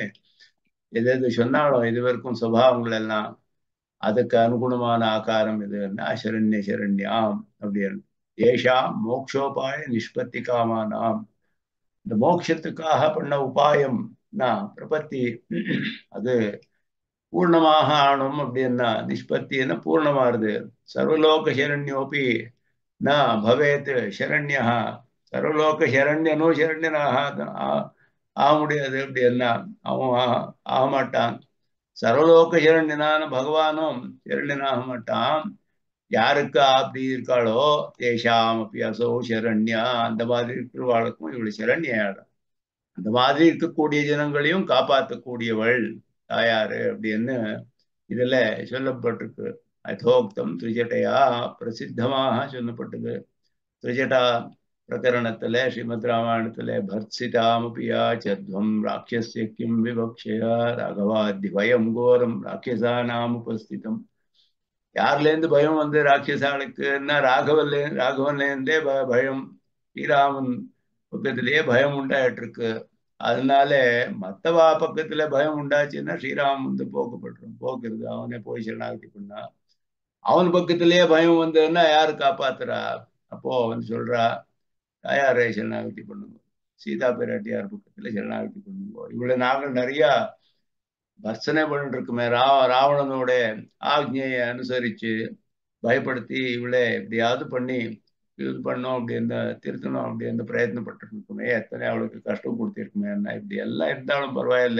எது சொன்னாலும் இது வரைக்கும் சுபாவங்கள் எல்லாம் அதுக்கு அனுகுணமான ஆகாரம் எதுன்னா சரண்ய சரண்யாம் அப்படின்னு ஏஷா மோக்ஷோபாய நிஷ்பத்தி காமானாம் இந்த மோட்சத்துக்காக பண்ண உபாயம் பிரபத்தி அது பூர்ணமாக ஆணும் அப்படின்னா நிஷ்பத்தின்னா பூர்ணமாறுது சர்வலோக சரண்யோபி ந பவேத் சரண்யா சர்வலோக சரண்யனோ சரண்யனாக ஆக முடியாது அப்படின்னா அவன் ஆக மாட்டான் சர்வலோக சரண்யனான பகவானும் சரண்யனாக மாட்டான் யாருக்கு அப்படி இருக்காளோ தேஷாம் அப்படி அசோ சரண்யா அந்த மாதிரி இருக்கிறவாளுக்கும் இவಳು சரண்யாடும் அந்த மாதிரி இருக்கக்கூடிய ஜனங்களையும் காப்பாற்றக்கூடியவள் தாயாரு அப்படின்னு இதுல சொல்லப்பட்டிருக்கு அதோக்தம் திரிஜட்டையா பிரசித்தமாக சொல்லப்பட்டது திரிஜட்டா பிரகரணத்துல ஸ்ரீமத் ராமாயணத்துல பர்சிதாமபியா சத்வம் ராட்சஸ்ய கிம் விவக்ஷயா ராகவாத்வயம் கோரம் ராட்சசானாம் உபஸ்திதம் யாருல இருந்து பயம் வந்து ராட்சசாளுக்குன்னா ராகவன்ல இருந்தே பயம் ஸ்ரீராமன் பக்கத்திலேயே பயம் உண்டாயிட்டு இருக்கு அதனால மத்தவா பக்கத்துல பயம் உண்டாச்சுன்னா ஸ்ரீராம் வந்து போக்குறது அவனே போய் சரணாகதி பண்ணா அவன் பக்கத்திலேயே பயம் வந்ததுன்னா யாரு காப்பாத்துறா அப்போ அவன் சொல்றா தாயாரே சரணாகதி பண்ணுங்க சீதா பிராட்டியார் பக்கத்துல சரணாகதி பண்ணுங்க இவ்வளவு நாங்கள் நிறைய பர்சனை பண்ணிட்டு இருக்குமே ராவணனோட ஆக்ஞையை அனுசரிச்சு பயப்படுத்தி இவளே எப்படியாவது பண்ணி இது பண்ணோம் அப்படின்னு திருத்தணும் அப்படின்னு பிரயத்னப்பட்டு இருக்குமே எத்தனை அவளுக்கு கஷ்டம் கொடுத்திருக்குமே என்ன இப்படி எல்லாம் இருந்தாலும் பரவாயில்ல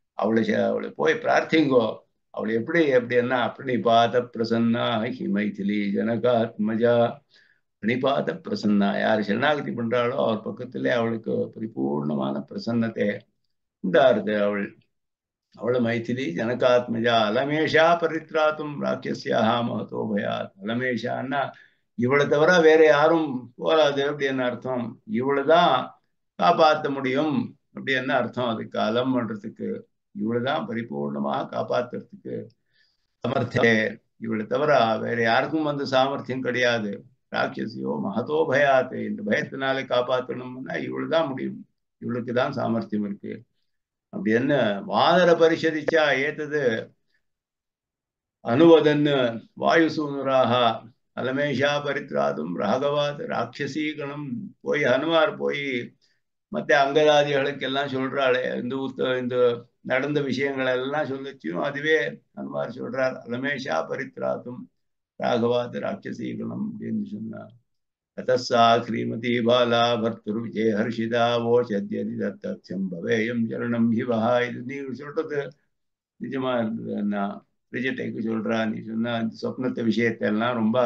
அவளை போய் பிரார்த்திங்கோ அவளை எப்படின்னா பிரணிபாத பிரசன்னா ஹி மைதிலி ஜனகாத்மஜா பிரணிபாத பிரசன்னா யார் சரணாகதி பண்றாளோ அவர் பக்கத்திலே அவளுக்கு பரிபூர்ணமான பிரசன்னத்தை உண்டாருது அவள் மைதிலி ஜனகாத்மஜா அலமேஷா பரித்ராத்தும் ராட்சஸ்யாக மகத்தோ பயாத் அலமேஷான்னா இவளை தவிர வேற யாரும் போராது அப்படின்னு அர்த்தம். இவளுதான் காப்பாற்ற முடியும் அப்படின்னு அர்த்தம். அதுக்கு அலம் பண்றதுக்கு இவளுதான் பரிபூர்ணமாக காப்பாத்துறதுக்கு சமர்த்தே. இவளை தவிர வேற யாருக்கும் வந்து சாமர்த்தியம் கிடையாது. ராட்சசியோ மகதோ பயாத்து, இந்த பயத்தினாலே காப்பாற்றணும்னா இவளுதான் முடியும், இவளுக்கு தான் சாமர்த்தியம் இருக்கு அப்படின்னு வானர பரிஷதிச்சா ஏத்தது அனுவதன்னு வாயுசூனுராக அலமேஷா பரித்ராதும் ராகவாத் ராட்சசீகணம். போய் ஹனுமார் போய் மற்ற அங்கராதிகளுக்கெல்லாம் சொல்றாளே, இந்த நடந்த விஷயங்கள் எல்லாம் சொல்லிச்சும் அதுவே ஹனுமார் சொல்றார், அலமேஷா பரித்ராதும் ராகவாத் ராட்சசீகணம் அப்படின்னு சொன்னார். ததசா ஸ்ரீமதி பாலா பர்த்துரு விஜய ஹர்ஷிதா ஓச்சத்யதி தத்தம் பவேயம் சரணம் ஹிவஹா. இது நீ சொல்றது நிஜமா இருந்ததுன்னா ரிஜிட்டைக்கு சொல்றா, நீ சொன்ன அந்த சொப்னத்தை விஷயத்தை எல்லாம் ரொம்ப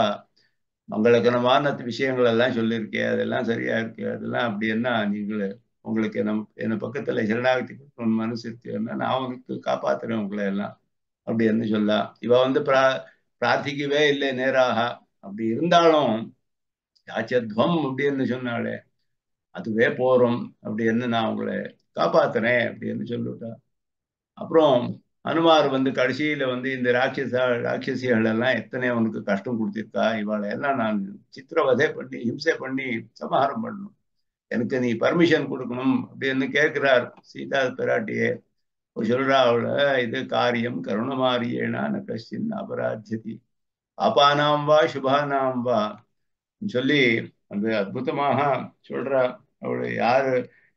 மங்களகரமான விஷயங்கள் எல்லாம் சொல்லியிருக்கே, அதெல்லாம் சரியா இருக்கு, அதெல்லாம் அப்படி என்ன நீங்கள் உங்களுக்கு என்ன பக்கத்துல சரணாகதி மனசு இருக்குன்னா நான் உனக்கு காப்பாத்துறேன் உங்களை எல்லாம் அப்படின்னு சொல்ல. இவ வந்து பிரார்த்திக்கவே இல்லை நேராக. அப்படி இருந்தாலும் யாச்சத்வம் அப்படின்னு சொன்னாலே அதுவே போறோம் அப்படின்னு நான் உங்களை காப்பாத்துறேன் அப்படின்னு சொல்லிவிட்டா. அப்புறம் அனுமார் வந்து கடைசியில வந்து இந்த ராட்சசிகள் எல்லாம் எத்தனை அவனுக்கு கஷ்டம் கொடுத்திருக்கா, இவாளை எல்லாம் நான் சித்திரவதை பண்ணி ஹிம்சை பண்ணி சமாஹாரம் பண்ணணும், எனக்கு நீ பர்மிஷன் கொடுக்கணும் அப்படின்னு கேட்கிறார் சீதா பிராட்டியே. சொல்றா அவளை, இது காரியம் கருணமாரியேனா ந கஷ்டின் அபராத்தியதி பாபானாம் வா சுபானாம் வா சொல்லி அந்த அற்புதமாக சொல்றா. அவளை யாரு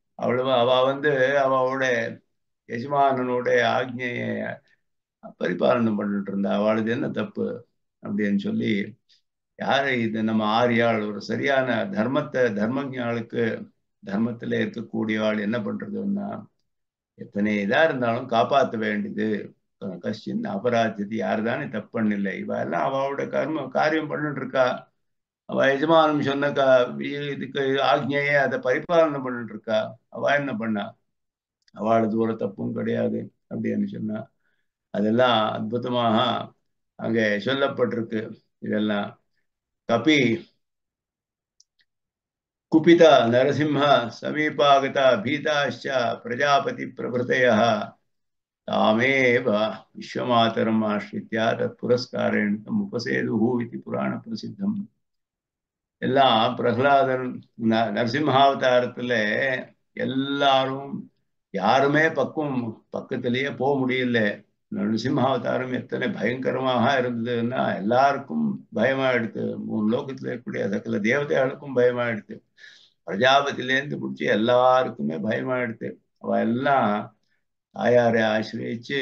அவ வந்து அவளோட எஜமானனுடைய ஆக்ஞையை பரிபாலனம் பண்ணிட்டு இருந்தா, அவளுது என்ன தப்பு அப்படின்னு சொல்லி. யாரு இது நம்ம ஆரியாள் ஒரு சரியான தர்மஞாளுக்கு தர்மத்துல இருக்கக்கூடியவாள் என்ன பண்றதுன்னா எத்தனை இதா இருந்தாலும் காப்பாற்ற வேண்டியது. கஷ்டின் அபராத்தியது, யாரு தானே தப்பு பண்ணல, இவ எல்லாம் அவளோட காரியம் பண்ணிட்டு இருக்கா. அவ எஜமானம் சொன்ன இதுக்கு ஆக்ஞையே அதை பரிபாலனம் பண்ணிட்டு இருக்கா. அவ என்ன பண்ணா, அவளது ஒரு தப்பும் கிடையாது அப்படின்னு சொன்னா. அதெல்லாம் அற்புதமாக அங்கே சொல்லப்பட்டிருக்கு. இதெல்லாம் கபி குபித நரசிம்ம சமீபாகத பீதாச்ச பிரஜாபதி பிரபுதய தாமேவ விஸ்வமாதரம் ஆசிரித்ய தத் புரஸ்காரேण தம் உபசேதுஹு இது புராண பிரசித்தம். எல்லாம் பிரகலாதன் நரசிம்மாவதாரத்துல எல்லாரும் யாருமே பக்கத்திலேயே போக முடியல. நரசிம்மாவதாரம் எத்தனை பயங்கரமாக இருந்ததுன்னா எல்லாருக்கும் பயமா எடுத்து, மூணு லோகத்துல இருக்கக்கூடிய சகல தேவதைகளுக்கும் பயமா எடுத்து, பிரஜாபதியிலேருந்து பிடிச்சி எல்லாருக்குமே பயமா எடுத்து. அவ எல்லாம் தாயாரை ஆசிரியச்சு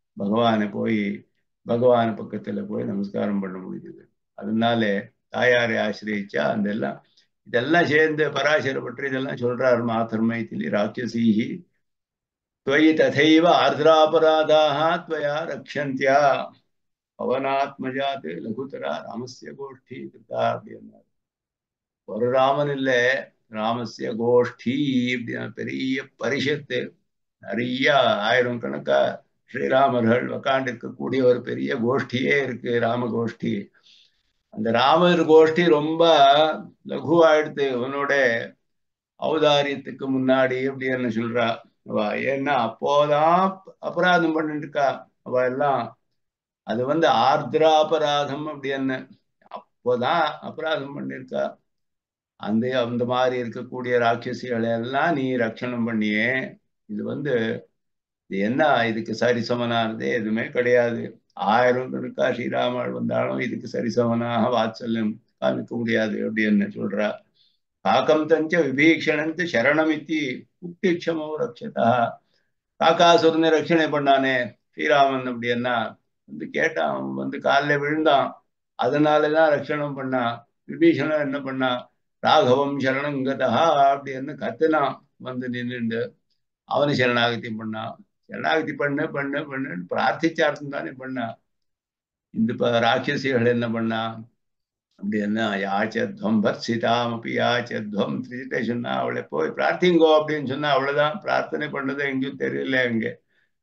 பகவான பக்கத்துல போய் நமஸ்காரம் பண்ண முடியுது. அதனால தாயாரை ஆசிரியச்சா அந்த இதெல்லாம் சேர்ந்து பராசர பற்றி இதெல்லாம் சொல்றாரு. மாதர்மைத்திலி ராட்சசீஹி त्वयि तथैव आर्द्रापराधाः त्वया रक्षन्त्या பவனாத்மஜாத் லகுதரா ராமஸ்ய கோஷ்டி கிருதா அப்படின்னாரு. ஒரு ராமன் இல்ல, ராமஸ்ய கோஷ்டி அப்படின்னா பெரிய பரிஷத்து, நிறைய ஆயிரம் கணக்கா ஸ்ரீராமர்கள் உக்காண்டிருக்கக்கூடிய ஒரு பெரிய கோஷ்டியே இருக்கு, ராம கோஷ்டி. அந்த ராமர் கோஷ்டி ரொம்ப லகுவாயிடுத்து உன்னோட ஔதாரியத்துக்கு முன்னாடி அப்படின்னு சொல்றா. அவ ஏன்னா அப்போதான் அபராதம் பண்ணிட்டு இருக்கா அவ எல்லாம். அது வந்து ஆர்திராபராதம் அப்படின்னு அப்போதான் அபராதம் பண்ணிருக்கா. அந்த அந்த மாதிரி இருக்கக்கூடிய ராட்சசிகளை எல்லாம் நீ ரட்சணம் பண்ணியே. இது வந்து இது என்ன, இதுக்கு சரிசமனானதே எதுவுமே கிடையாது. ஆயிரம் இருக்கா ஸ்ரீராமர் வந்தாலும் இதுக்கு சரிசமனாக வாத்சல்யம் காமிக்க முடியாது அப்படின்னு சொல்றா. காக்கம் தஞ்ச விபீஷணந்து சரணமித்தி உக்திக்ஷமோ ரட்சதா. காக்காசுரனை ரட்சணை பண்ணானே ஸ்ரீராமன் அப்படின்னா வந்து கேட்டான், அவன் வந்து காலில் விழுந்தான், அதனாலதான் ரட்சணம் பண்ணான். விபீஷணன் என்ன பண்ணா, ராகவம் சரணங்கதா அப்படின்னு கத்துனான் வந்து நின்றுண்டு. அவனை சரணாகதி பண்ணான். சரணாகதி பண்ணு பண்ணு பண்ணுன்னு பிரார்த்திச்சார்த்தம் தானே பண்ணா. இந்த ராட்சசிகள் என்ன பண்ணா அப்படின்னா, யாச்சத்வம் பர்சிதாம் அப்படி யாச்சத்வம் திருச்சிட்டே சொன்னா, அவளை போய் பிரார்த்திங்கோ அப்படின்னு சொன்னா, அவ்வளவுதான். பிரார்த்தனை பண்ணது எங்கேயும் தெரியல அங்க.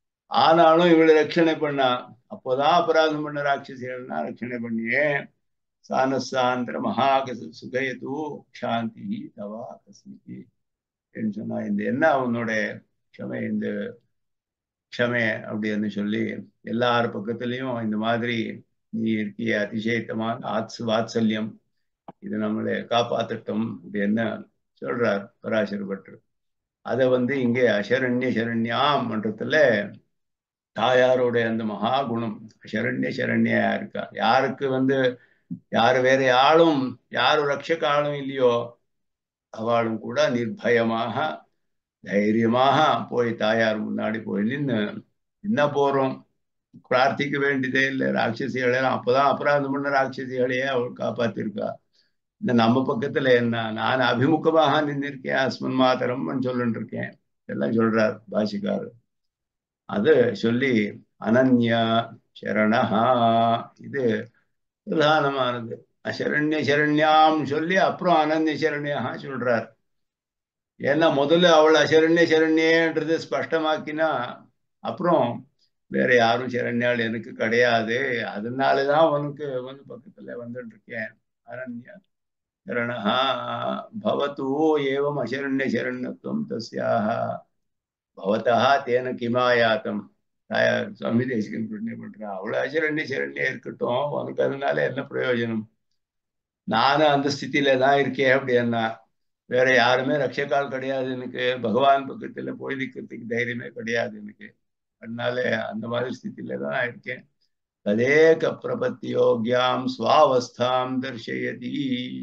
ஆனாலும் இவளை ரட்சணை பண்ணா. அப்போதான் அபராதம் பண்ண ராட்சசிகள்னா ரட்சணை பண்ணியே. சானசாந்திர மகாகச சுகயது சாந்தி தவா கஸ்மிதி என்று சொன்னா இந்த என்ன அவனோட க்ஷமை இந்த க்ஷமை அப்படின்னு சொல்லி எல்லார் பக்கத்துலயும் இந்த மாதிரி நீ இருக்கிய அதிசயத்தமான வாத்சல்யம் இது நம்மளை காப்பாத்தட்டும் அப்படின்னு சொல்றார் பராசர பட்டர். அதை இங்கே அசரண்ய சரண்யாம் மன்றத்துல தாயாரோட அந்த மகா குணம் சரண்ய சரண்யா இருக்கா. யாருக்கு யாரு வேற ஆளும் யாரு ரட்சக ஆளும் இல்லையோ அவளும் கூட நிர்பயமாக தைரியமாக போய் தாயார் முன்னாடி போய் நின்று என்ன போறோம் பிரார்த்திக்க வேண்டியதே இல்லை. ராட்சசிகளை அப்பதான் அபராதம் பண்ண ராட்சசிகளையே அவள் காப்பாத்திருக்கா. இந்த நம்ம பக்கத்துல என்ன நான் அபிமுகமாக நின்றிருக்கேன் அஸ்மன் மாதரம் சொல்லிட்டு இருக்கேன் எல்லாம் சொல்றார் பாஷிக்காரர். அது சொல்லி அனன்யா சரணஹா இது பிரதானமானது. அசரண்ய சரண்யாம் சொல்லி அப்புறம் அனன்ய சரண்யா சொல்றார். ஏன்னா முதல்ல அவள் அசரண்ய சரண்யன்றது ஸ்பஷ்டமாக்கினா அப்புறம் வேற யாரும் சரண்யாள் எனக்கு கிடையாது, அதனாலதான் உனக்கு பக்கத்துல வந்துட்டு இருக்கேன். அனன்யா சரணஹா பவத்து ஏவம் அசரண்ய சரண்யத்துவம் தஸ்யாக பவதா தேன கிமாயாத்தம். சுவாமி தேசிகன் பண்றான் அவ்வளவு அசரண்ய சரண்யா இருக்கட்டும் உனக்கு அதனால என்ன பிரயோஜனம், நானும் அந்த ஸ்திதியில தான் இருக்கேன் அப்படின்னா. வேற யாருமே ரட்சகால் கிடையாது எனக்கு, பகவான் பக்கத்துல போய் நிற்கிறதுக்கு தைரியமே கிடையாது எனக்கு, அதனால அந்த மாதிரி ஸ்திதியில தான் இருக்கேன். ததேக பிரபத்தியோகியாம் ஸ்வாவஸ்தாம் தர்ஷயதி.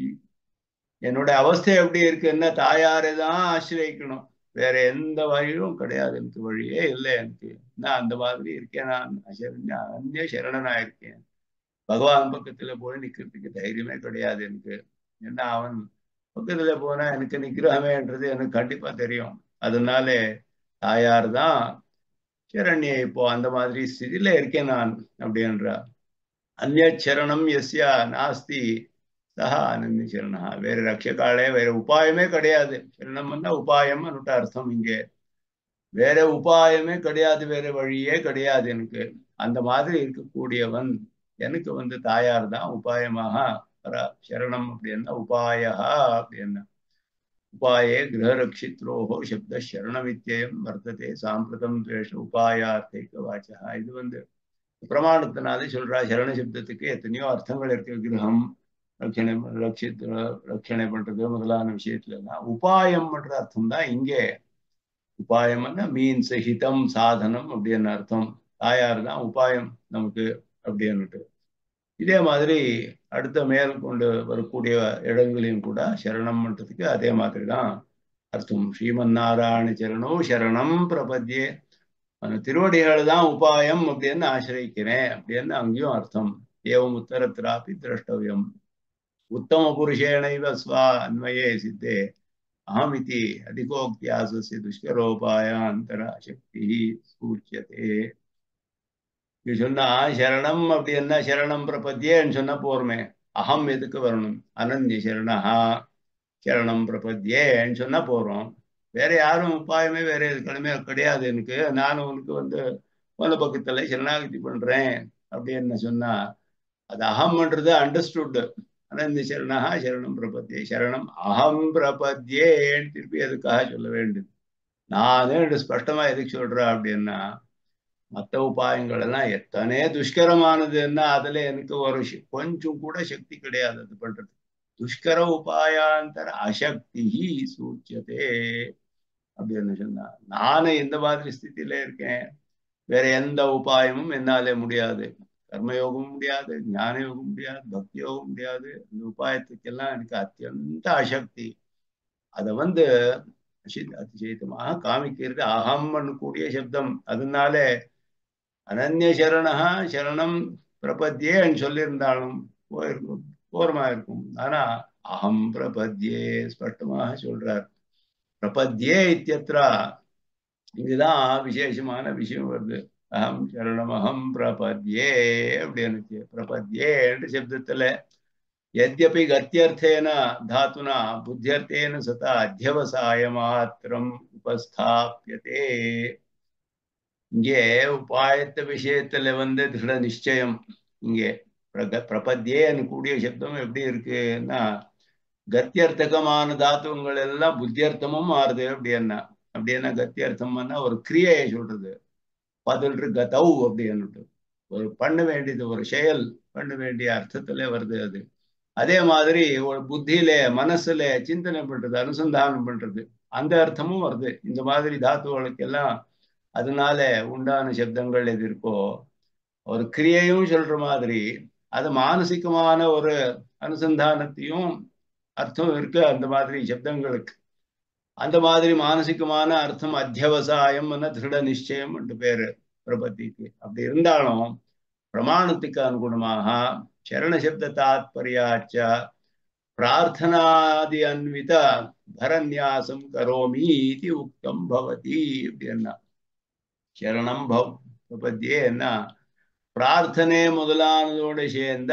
என்னோட அவஸ்தை எப்படி இருக்குன்னா தாயாரை தான் ஆசிரியக்கணும், வேற எந்த வழியும் கிடையாது எனக்கு, வழியே இல்லை எனக்கு. நான் அந்த மாதிரி இருக்கேன், நான் அந்நிய சரணனா இருக்கேன். பகவான் பக்கத்துல போய் நிக்கிறதுக்கு தைரியமே கிடையாது எனக்கு. ஏன்னா அவன் பக்கத்துல போனா எனக்கு நிகிரகமேன்றது எனக்கு கண்டிப்பா தெரியும். அதனால தாயார் தான் சரண்ய இப்போ அந்த மாதிரி ஸ்திதியில இருக்கேன் நான் அப்படின்றா. அந்நிய சரணம் எஸ்யா நாஸ்தி சஹா அனன்ய சரணா. வேற ரட்சகாலே வேற உபாயமே கிடையாது. சரணம்னா உபாயம் அர்த்தம் இங்கே. வேற உபாயமே கிடையாது, வேற வழியே கிடையாது எனக்கு. அந்த மாதிரி இருக்கக்கூடியவன் எனக்கு தாயார் தான் உபாயமாக சரணம் அப்படின்னா உபாயா அப்படின்னா. உபாயே கிரகரட்சித்ரோஹோ சப்த சரணமித்யம் வர்த்ததே சாம்பிரதம் துவேஷ உபாயார்த்தைக வாச்சா. இது பிரமாணத்தினாலே சொல்றா. சரண சப்தத்துக்கு எத்தனையோ அர்த்தங்கள் இருக்கு. கிரகம் ரட்சணை ரட்சணை பண்றது முதலான விஷயத்துல தான் உபாயம் பண்ற அர்த்தம் தான் இங்கே. உபாயம்னா மீன்ஸ் ஹிதம் சாதனம் அப்படின்னு அர்த்தம். தாயார் தான் உபாயம் நமக்கு அப்படின்னுட்டு. இதே மாதிரி அடுத்த மேல் கொண்டு வரக்கூடிய இடங்களையும் கூட சரணம் பண்றதுக்கு அதே மாதிரி தான் அர்த்தம். ஸ்ரீமன் நாராயண சரணோ சரணம் பிரபத்தியே, அந்த திருவடிகள் தான் உபாயம் அப்படின்னு ஆசிரிக்கிறேன் அப்படின்னு அங்கேயும் அர்த்தம். ஏவம் உத்தரத்திராப்பி திரஷ்டவியம் உத்தம புருஷேணைவ ஸ்வா அன்வயே சித்தே அகமிதி அதிகோக்தியாசஸ்ய துஷ்கரோபாயாந்தர சக்தி சூச்சியதே. இது சொன்னா சரணம் அப்படின்னா சரணம் பிரபத்தியேன்னு சொன்னா போருமே, அகம் எதுக்கு வரணும்? அனன்ய சரணஹா சரணம் பிரபத்தியேன்னு சொன்னா போறோம். வேற யாரும் உபாயமே வேற எதுக்கணுமே கிடையாது எனக்கு, நானும் உனக்கு உன பக்கத்துல சரணாகதி பண்றேன் அப்படின்னு சொன்னா அது அகம்ன்றது அண்டர்ஸ்டுட். அனன்ய சரணஹா சரணம் பிரபத்தியே, சரணம் அகம் பிரபத்தியேன்னு திருப்பி எதுக்காக சொல்ல வேண்டியது? நானே ஸ்பஷ்டமா எதுக்கு சொல்றேன் அப்படின்னா மற்ற உபாயங்கள் எல்லாம் எத்தனை துஷ்கரமானதுன்னா அதுல எனக்கு ஒரு கொஞ்சம் கூட சக்தி கிடையாது அது பண்றது. துஷ்கர உபாயாந்தர அசக்தி சூச்சியதே அப்படின்னு சொன்னா நானும் இந்த மாதிரி ஸ்திதியில இருக்கேன். வேற எந்த உபாயமும் என்னாலே முடியாது. கர்மயோகமும் முடியாது, ஞான யோகம் முடியாது, பக்தி யோகம் முடியாது. இந்த உபாயத்துக்கெல்லாம் எனக்கு அத்தியந்த அசக்தி. அதை அதிசயத்தமாக காமிக்கிறது அகம் கூடிய சப்தம். அதனால அனன்ய சரணஹா சரணம் பிரபத்தியேன்னு சொல்லியிருந்தாலும் போயிருக்கும், போர்மா இருக்கும். ஆனா அகம் பிரபத்தியே ஸ்பஷ்டமாக சொல்றார். பிரபத்தியே இத்தியத்ரா இதுதான் விசேஷமான விஷயம் வருது. அகம் சரணம் அகம் பிரபத்தியே அப்படின்னு பிரபத்தியே என்று சப்தத்துல यद्यपि गत्यर्थेन धातुना बुद्ध्यर्थेन सता अध्यवसाय मात्रम उपस्थाप्यते. இங்கே உபாயத்த விஷயத்துல திருட நிச்சயம் இங்கே பிரபத்தியேன்னு கூடிய சப்தம் எப்படி இருக்குன்னா கத்தியர்த்தகமான தாத்துவங்கள் எல்லாம் புத்தியர்த்தமும் மாறுது அப்படின்னா. அப்படின்னா கத்தியர்த்தம்னா ஒரு கிரியையை சொல்றது. பதில் கதவு அப்படின்னு ஒரு பண்ண வேண்டியது, ஒரு செயல் பண்ண வேண்டிய அர்த்தத்துல வருது அது. அதே மாதிரி ஒரு புத்தியில மனசுல சிந்தனை பண்றது, அனுசந்தானம் பண்றது, அந்த அர்த்தமும் வருது. இந்த மாதிரி தாத்துகளுக்கு எல்லாம் அதனால உண்டான சப்தங்கள் எது இருக்கோ ஒரு கிரியையும் சொல்ற மாதிரி அது மானசிகமான ஒரு அனுசந்தானத்தையும் அர்த்தம் இருக்கு அந்த மாதிரி சப்தங்களுக்கு. அந்த மாதிரி மானசிகமான அர்த்தம் அத்தியவசாயம் திருட நிச்சயம் என்று பேரு பிரபத்திக்கு. அப்படி இருந்தாலும் பிரமாணத்துக்கு அனுகுணமாக சரண சப்த தாத்பரியாச்ச பிரார்த்தனாதி அன்வித பரநியாசம் கரோமி இது உக்தம் பவதி அப்படின்னா. சரணம் பிரபத்தியே என்ன பிரார்த்தனை முதலானதோடு சேர்ந்த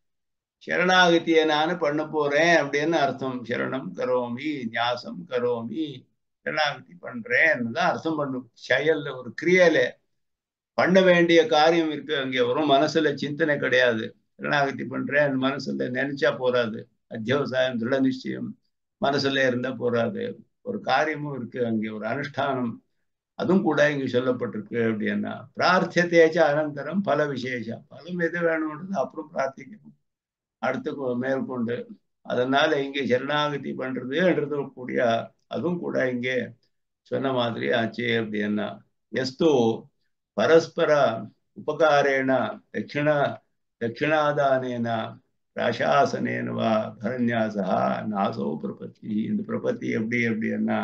சரணாகத்தியை நான் பண்ண போறேன் அப்படின்னு அர்த்தம். சரணம் கரோமி நியாசம் கரோமி சரணாகதி பண்றேன்னு தான் அர்த்தம் பண்ணும். செயல்ல ஒரு கிரியையில பண்ண வேண்டிய காரியம் இருக்கு. அங்கே வரும் மனசுல சிந்தனை கிடையாது. சரணாகதி பண்றேன் மனசுல நினைச்சா போறாது. அத்தியவசாயம் திருட நிச்சயம் மனசுல இருந்தா போறாது. ஒரு காரியமும் இருக்கு அங்கே, ஒரு அனுஷ்டானம் அதுவும் கூட இங்க சொல்லப்பட்டிருக்கு. அப்படின்னா பிரார்த்தியத்தேச்ச அனந்தரம் பல விசேஷம், பலம் எது வேணும்ன்றது அப்புறம் பிரார்த்திக்கணும் அடுத்து மேற்கொண்டு. அதனால இங்கே சரணாகதி பண்றதுன்றது கூடிய அதுவும் கூட இங்கே சொன்ன மாதிரி ஆச்சு. அப்படின்னா எஸ்து பரஸ்பர உபகாரேண தட்சிண தட்சிணாதானேன பிரசாசனேன வா பரநியாசா நாசோ பிரபத்தி. இந்த பிரபத்தி எப்படி அப்படின்னா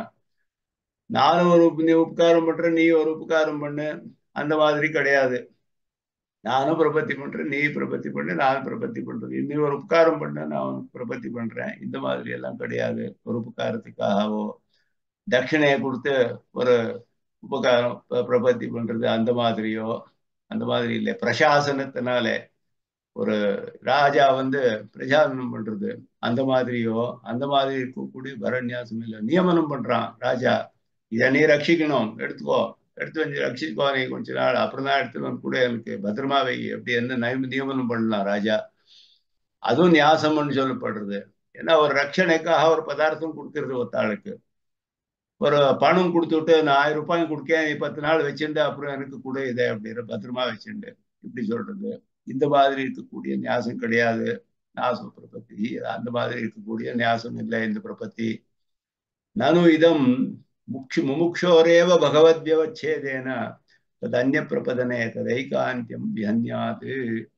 நானும் ஒரு நீ உபகாரம் பண்றேன் நீ ஒரு உபகாரம் பண்ணு அந்த மாதிரி கிடையாது. நானும் பிரபத்தி பண்றேன் நீ பிரபத்தி பண்ணு நான் பிரபத்தி பண்றது. நீ ஒரு உபகாரம் பண்ண நான் பிரபத்தி பண்றேன் இந்த மாதிரி எல்லாம் கிடையாது. ஒரு உபகாரத்துக்காகவோ தட்சிணையை கொடுத்து ஒரு உபகாரம் பிரபத்தி பண்றது அந்த மாதிரியோ அந்த மாதிரி இல்லை. பிரசாசனத்தினால ஒரு ராஜா பிரஜாதனம் பண்றது அந்த மாதிரியோ அந்த மாதிரி இருக்கக்கூடிய பரநியாசம் இல்லை. நியமனம் பண்றான் ராஜா, இதை நீ ரட்சிக்கணும் எடுத்துக்கோ, எடுத்து வந்து ரட்சிக்கோ நீ கொஞ்ச நாள், அப்புறம் தான் எடுத்துட்டு வந்து கூட எனக்கு பத்திரமா வை அப்படி என்ன நியமனம் பண்ணலாம் ராஜா. அதுவும் நியாசம்னு சொல்லப்படுறது. ஏன்னா ஒரு ரட்சணைக்காக ஒரு பதார்த்தம் கொடுக்கறது ஒத்தாளுக்கு. ஒரு பணம் கொடுத்துட்டு நான் 1000 ரூபாய் கொடுக்கேன் நீ 10 நாள் வச்சிருந்த அப்புறம் எனக்கு கூட இதை அப்படின்ற பத்திரமா வச்சுண்டு இப்படி சொல்றது. இந்த மாதிரி இருக்கக்கூடிய நியாசம் கிடையாது. நாசம் பிரபத்தி அந்த மாதிரி இருக்கக்கூடிய நியாசம் இல்லை இந்த பிரபத்தி. நனு இதம் முமுக்ஷோரேவ பகவத் வியவச்சேதேன தது அந்நிய பிரபதனே ததைகாந்தியம் விஹன்யாது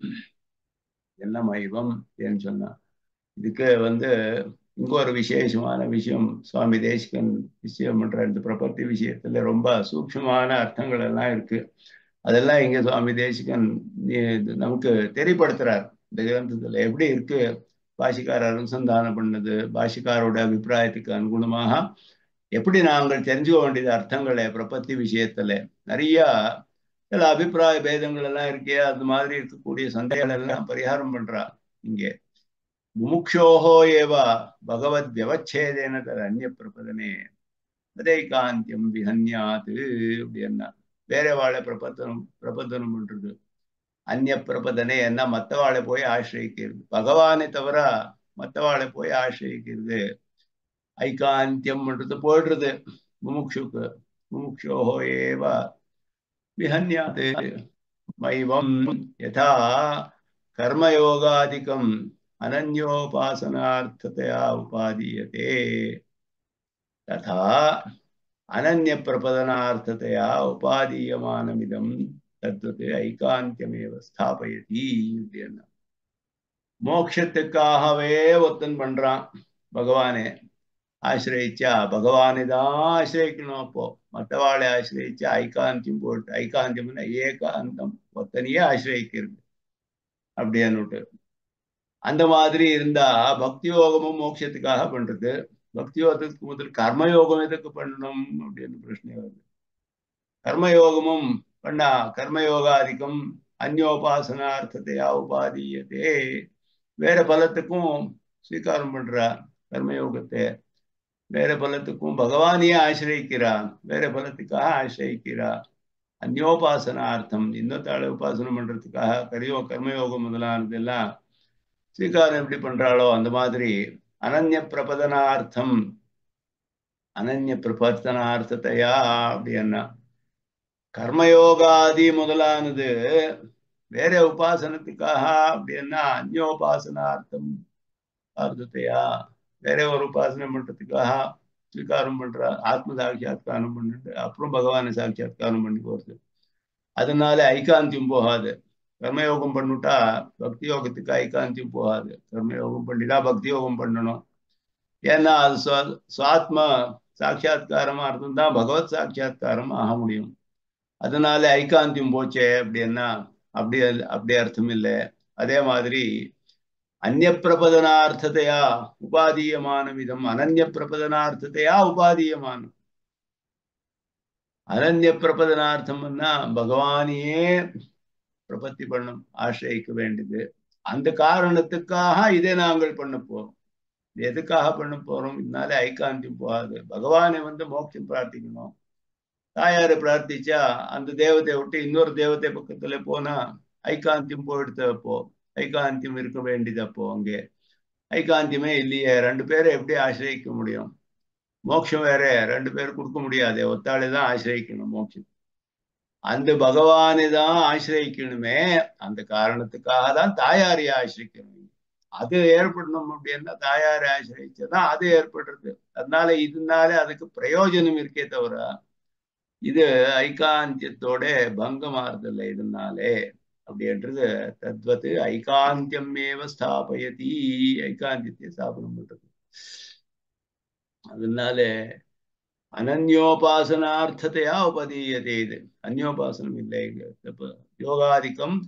என்னமைவம் ஏன்னு சொன்னா. இதுக்கு இங்க ஒரு விசேஷமான விஷயம் சுவாமி தேசிகன் விஷயம் பண்ற இந்த பிரபத்தி விஷயத்துல ரொம்ப சூக்ஷ்மமான அர்த்தங்கள் எல்லாம் இருக்கு. அதெல்லாம் இங்க சுவாமி தேசிகன் நமக்கு தெரியப்படுத்துறார். இந்த கிரந்தத்துல எப்படி இருக்கு பாஷிக்காரர் அனுசந்தானம் பண்ணது, பாஷிக்காரோட அபிப்பிராயத்துக்கு அனுகுணமாக எப்படி நாங்கள் தெரிஞ்சுக்க வேண்டியது அர்த்தங்களை பிரபத்தி விஷயத்துல நிறைய சில அபிப்பிராய பேதங்கள் எல்லாம் இருக்கே. அது மாதிரி இருக்கக்கூடிய சந்தைகள் எல்லாம் பரிகாரம் பண்றா இங்கே. முமுக்ஷோஹோ ஏவ பகவத் வியவச்சேதேன தது அந்நிய பிரபதனே ததைகாந்தியம் விஹன்யாது அப்படின்னா. வேற வாழை பிரபத்தனம் பண்றது அந்நிய பிரபதனே என்ன மற்றவாளை போய் ஆசிரியிக்கிறது, பகவானை தவிர மற்றவாளை போய் ஆசிரியிக்கிறது ஐகாந்தியம்ன்றது போயிடுறது முமுக்ஷுக்கு. முமுக்ஷோஹோ ஏவ விஹன்யாது மைவம் யதா கர்மயோகாதிகம் अनन्योपासनार्थतया उपादीयते तथा अनन्य प्रपदनार्थतया उपादीयमानमिदं तद्वत् ऐकान्त्यमेव स्थापयति. மோட்சத்துக்காகவே ஒருத்தன் பண்றான் பகவானே ஆசிரியிச்சா பகவானை தான் ஆசிரியிக்கணும். அப்போ மற்றவாளை ஆசிரியிச்சா ஐகாந்தியம் போட்டு, ஐகாந்தியம்னா ஏகாந்தம் ஒத்தனையே ஆசிரியிக்கிறது அப்படின்னுட்டு. அந்த மாதிரி இருந்தா பக்தி யோகமும் மோட்சத்துக்காக பண்றது. பக்தி யோகத்துக்கு முதல் கர்மயோகம் எதுக்கு பண்ணணும் அப்படின்னு பிரச்சனை வருது. கர்மயோகமும் பண்ணா கர்மயோகாதிக்கம் அந்யோபாசனார்த்தத்தையா உபாதீயதே. வேற பலத்துக்கும் ஸ்வீகாரம் பண்றா கர்மயோகத்தை, வேற பலத்துக்கும் பகவானையே ஆசிரியிக்கிறா, வேற பலத்துக்காக ஆசிரியிக்கிறா. அந்யோபாசனார்த்தம் இன்னொத்தாளை உபாசனம் பண்றதுக்காக கர்மயோகம் முதலானது எல்லாம் ஸ்வீகாரம் எப்படி பண்றாளோ அந்த மாதிரி அனன்ய பிரபதனார்த்தம் அனன்ய பிரபத்தனார்த்தத்தையா அப்படின்னா கர்மயோகாதி முதலானது வேற உபாசனத்துக்காக அப்படின்னா அந்யோபாசனார்த்தம் அர்த்தத்தையா வேற ஒரு உபாசனை பண்றதுக்காக ஸ்வீகாரம் பண்ற ஆத்ம சாட்சியாத்காரம் பண்ணிட்டு அப்புறம் பகவானை சாட்சியாத்காரம் பண்ணி போறது அதனால ஐகாந்தியம் போகாது கர்மயோகம் பண்ணிட்டா பக்தி யோகத்துக்கு ஐகாந்தியம் போகாது கர்மயோகம் பண்ணிட்டா பக்தி யோகம் பண்ணணும் ஏன்னா அது சுவாத்ம சாட்சா்காரமா இருந்தா பகவத் சாட்சா்காரம் ஆக முடியும் அதனால ஐகாந்தியம் போச்சே அப்படின்னா அப்படி அப்படி அர்த்தம் இல்லை அதே மாதிரி அந்நிய பிரபதனார்த்தத்தையா உபாதீயமானம் இதம் அனன்ய பிரபதனார்த்தத்தையா உபாதீயமானம் அனன்ய பிரபதனார்த்தம்னா பகவானையே பிரபத்தி பண்ணும் ஆசிரியிக்க வேண்டியது அந்த காரணத்துக்காக இதை நாங்கள் பண்ண போறோம் எதுக்காக பண்ண போறோம் இதனால ஐகாந்தியம் போகாது பகவானை மோட்சம் பிரார்த்திக்கணும் தாயாரை பிரார்த்திச்சா அந்த தேவதையை விட்டு இன்னொரு தேவதை பக்கத்துல போனா ஐகாந்தியம் போயிடுத்து அப்போ ஐகாந்தியம் இருக்க வேண்டியது அப்போ அங்கே ஐகாந்தியமே இல்லையே ரெண்டு பேரை எப்படி ஆசிரியிக்க முடியும் மோட்சம் வேற ரெண்டு பேர் கொடுக்க முடியாது ஒத்தாளை தான் ஆசிரியிக்கணும் மோட்சம் அந்த பகவானை தான் ஆசிரியிக்கணுமே அந்த காரணத்துக்காக தான் தாயாரை ஆசிரிக்கணும் அது ஏற்படணும் அப்படின்னா தாயாரை ஆசிரியிச்சதான் அது ஏற்படுறது அதனால இதனால அதுக்கு பிரயோஜனம் இருக்கே தவிர இது ஐகாந்தியத்தோட பங்கமாறுதல்ல இதனாலே அப்படின்றது தத்வத்து ஐகாந்தியமேவ ஸ்தாபயதி ஐகாந்தியத்தை ஸ்தாபனம் பண்றது அதனால அனன்யோபாசனார்த்தத்தையா உபதீயதே இது அந்யோபாசனம் இல்லை யோகாதிக்கம்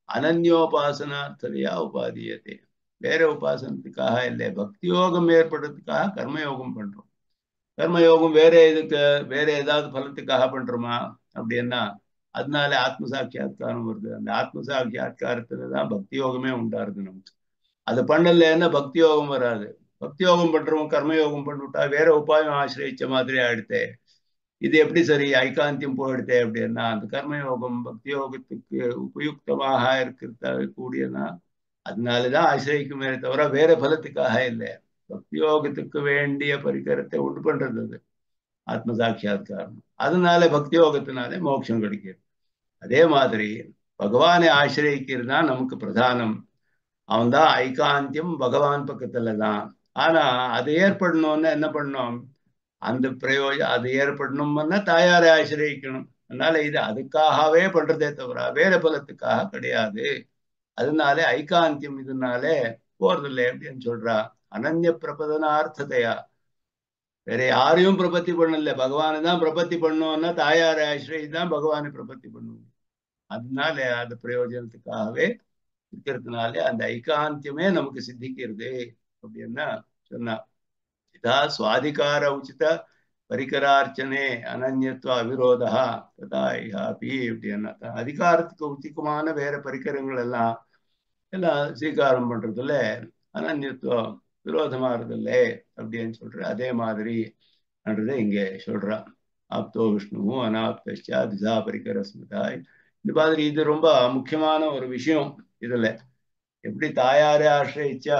அனன்யோபாசனார்த்ததையா உபாதீயதே வேற உபாசனத்துக்காக இல்லை பக்தி யோகம் ஏற்படுறதுக்காக கர்மயோகம் பண்றோம் கர்மயோகம் வேற இதுக்கு வேற ஏதாவது பலத்துக்காக பண்றோமா அப்படின்னா அதனால ஆத்ம சாட்சியாத்காரம் வருது அந்த ஆத்ம சாட்சியாத்காரத்துலதான் பக்தி யோகமே உண்டாருது நமக்கு அது பண்ணலன்னா பக்தி யோகம் வராது பக்தி யோகம் பண்றவங்க கர்மயோகம் பண்ணிவிட்டா வேற உபாயம் ஆசிரியிச்ச மாதிரி ஆயிடுத்தே இது எப்படி சரி ஐகாந்தியம் போயிடுத்தே அப்படின்னா அந்த கர்மயோகம் பக்தி யோகத்துக்கு உபயுக்தமாக இருக்கிறது கூடியனா அதனாலதான் ஆசிரியிக்குமே தவிர வேற பலத்துக்காக இல்லை பக்தி யோகத்துக்கு வேண்டிய பரிகரத்தை உண்டு பண்றது அது ஆத்ம சாட்சியாத்காரம் அதனால பக்தி யோகத்தினாலே மோட்சம் கிடைக்கிறது அதே மாதிரி பகவானை ஆசிரியிக்கிறது தான் நமக்கு பிரதானம் அவன்தான் ஐகாந்தியம் பகவான் பக்கத்துல தான் ஆனா அது ஏற்படணும்னா என்ன பண்ணணும் அந்த பிரயோஜனம் அது ஏற்படணும்னா தாயாரை ஆசிரியிக்கணும் அதனால இது அதுக்காகவே பண்றதே தவிர வேற பலத்துக்காக கிடையாது அதனால ஐகாந்தியம் இதனாலே போறதில்லை அப்படின்னு சொல்றா அனன்ய பிரபதனார்த்ததையா வேற யாரையும் பிரபத்தி பண்ணல பகவானை தான் பிரபத்தி பண்ணோம்னா தாயாரை ஆசிரியை தான் பகவானை பிரபத்தி பண்ணுவோம் அதனால அந்த பிரயோஜனத்துக்காகவே இருக்கிறதுனாலே அந்த ஐகாந்தியமே நமக்கு சித்திக்கிறது அப்படின்னா சொன்னா இதா சுவாதிகார உச்சித பரிகரார்ச்சனே அனன்யத்துவ அவிரோதா ததா இஹாபி அப்படின்னா அதிகாரத்துக்கு உச்சிதமான வேற பரிகரங்கள் எல்லாம் ஸ்வீகாரம் பண்றதுல அனன்யத்துவம் விரோதமாறதில்ல அப்படின்னு சொல்ற அதே மாதிரி இங்க சொல்றான் ஆப்தோ விஷ்ணு அனாப்தா திசா பரிகர ஸ்மிதாய் இந்த மாதிரி இது ரொம்ப முக்கியமான ஒரு விஷயம் இதுல எப்படி தாயாரே ஆசிரியிச்சா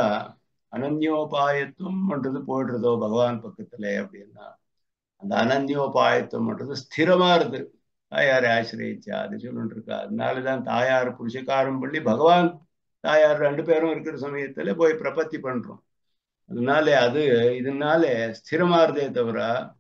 அனன்யோபாயத்துவம்ன்றது போயிடுறதோ பகவான் பக்கத்துல அப்படின்னா அந்த அனன்யோபாயத்துவம்ன்றது ஸ்திரமா இருக்கு தாயாரை ஆசிரியிச்சா அது சொல்லிட்டு இருக்கா அதனாலதான் தாயார் புருஷகாரம் பண்ணி பகவான் தாயார் ரெண்டு பேரும் இருக்கிற சமயத்துல போய் பிரபத்தி பண்றோம் அதனால அது இதனால ஸ்திரமாறுதே தவிர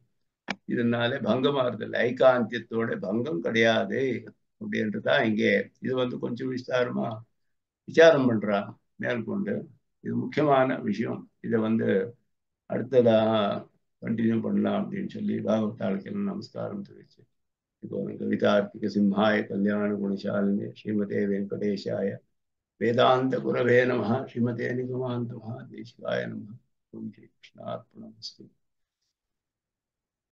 இதனால பங்கமாறுதல் ஐகாந்தியத்தோட பங்கம் கிடையாது அப்படின்றதான் இங்கே இது கொஞ்சம் விஸ்தாரமா விசாரம் பண்றான் மேற்கொண்டு இது முக்கியமான விஷயம் இதை அடுத்ததாக கண்டினியூ பண்ணலாம் அப்படின்னு சொல்லி பாகவதாளுக்கு நமஸ்காரம் தெரிவிச்சு இப்போ கவிதார்த்திக சிம்ஹாய கல்யாண குணசாலினி ஸ்ரீமதே வெங்கடேஷாய வேதாந்த குரவே நம ஸ்ரீமதே நிகமாந்த மகாதேசிகாய நம ஓம் ஸ்ரீ கிருஷ்ணார்ப்பணமஸ்து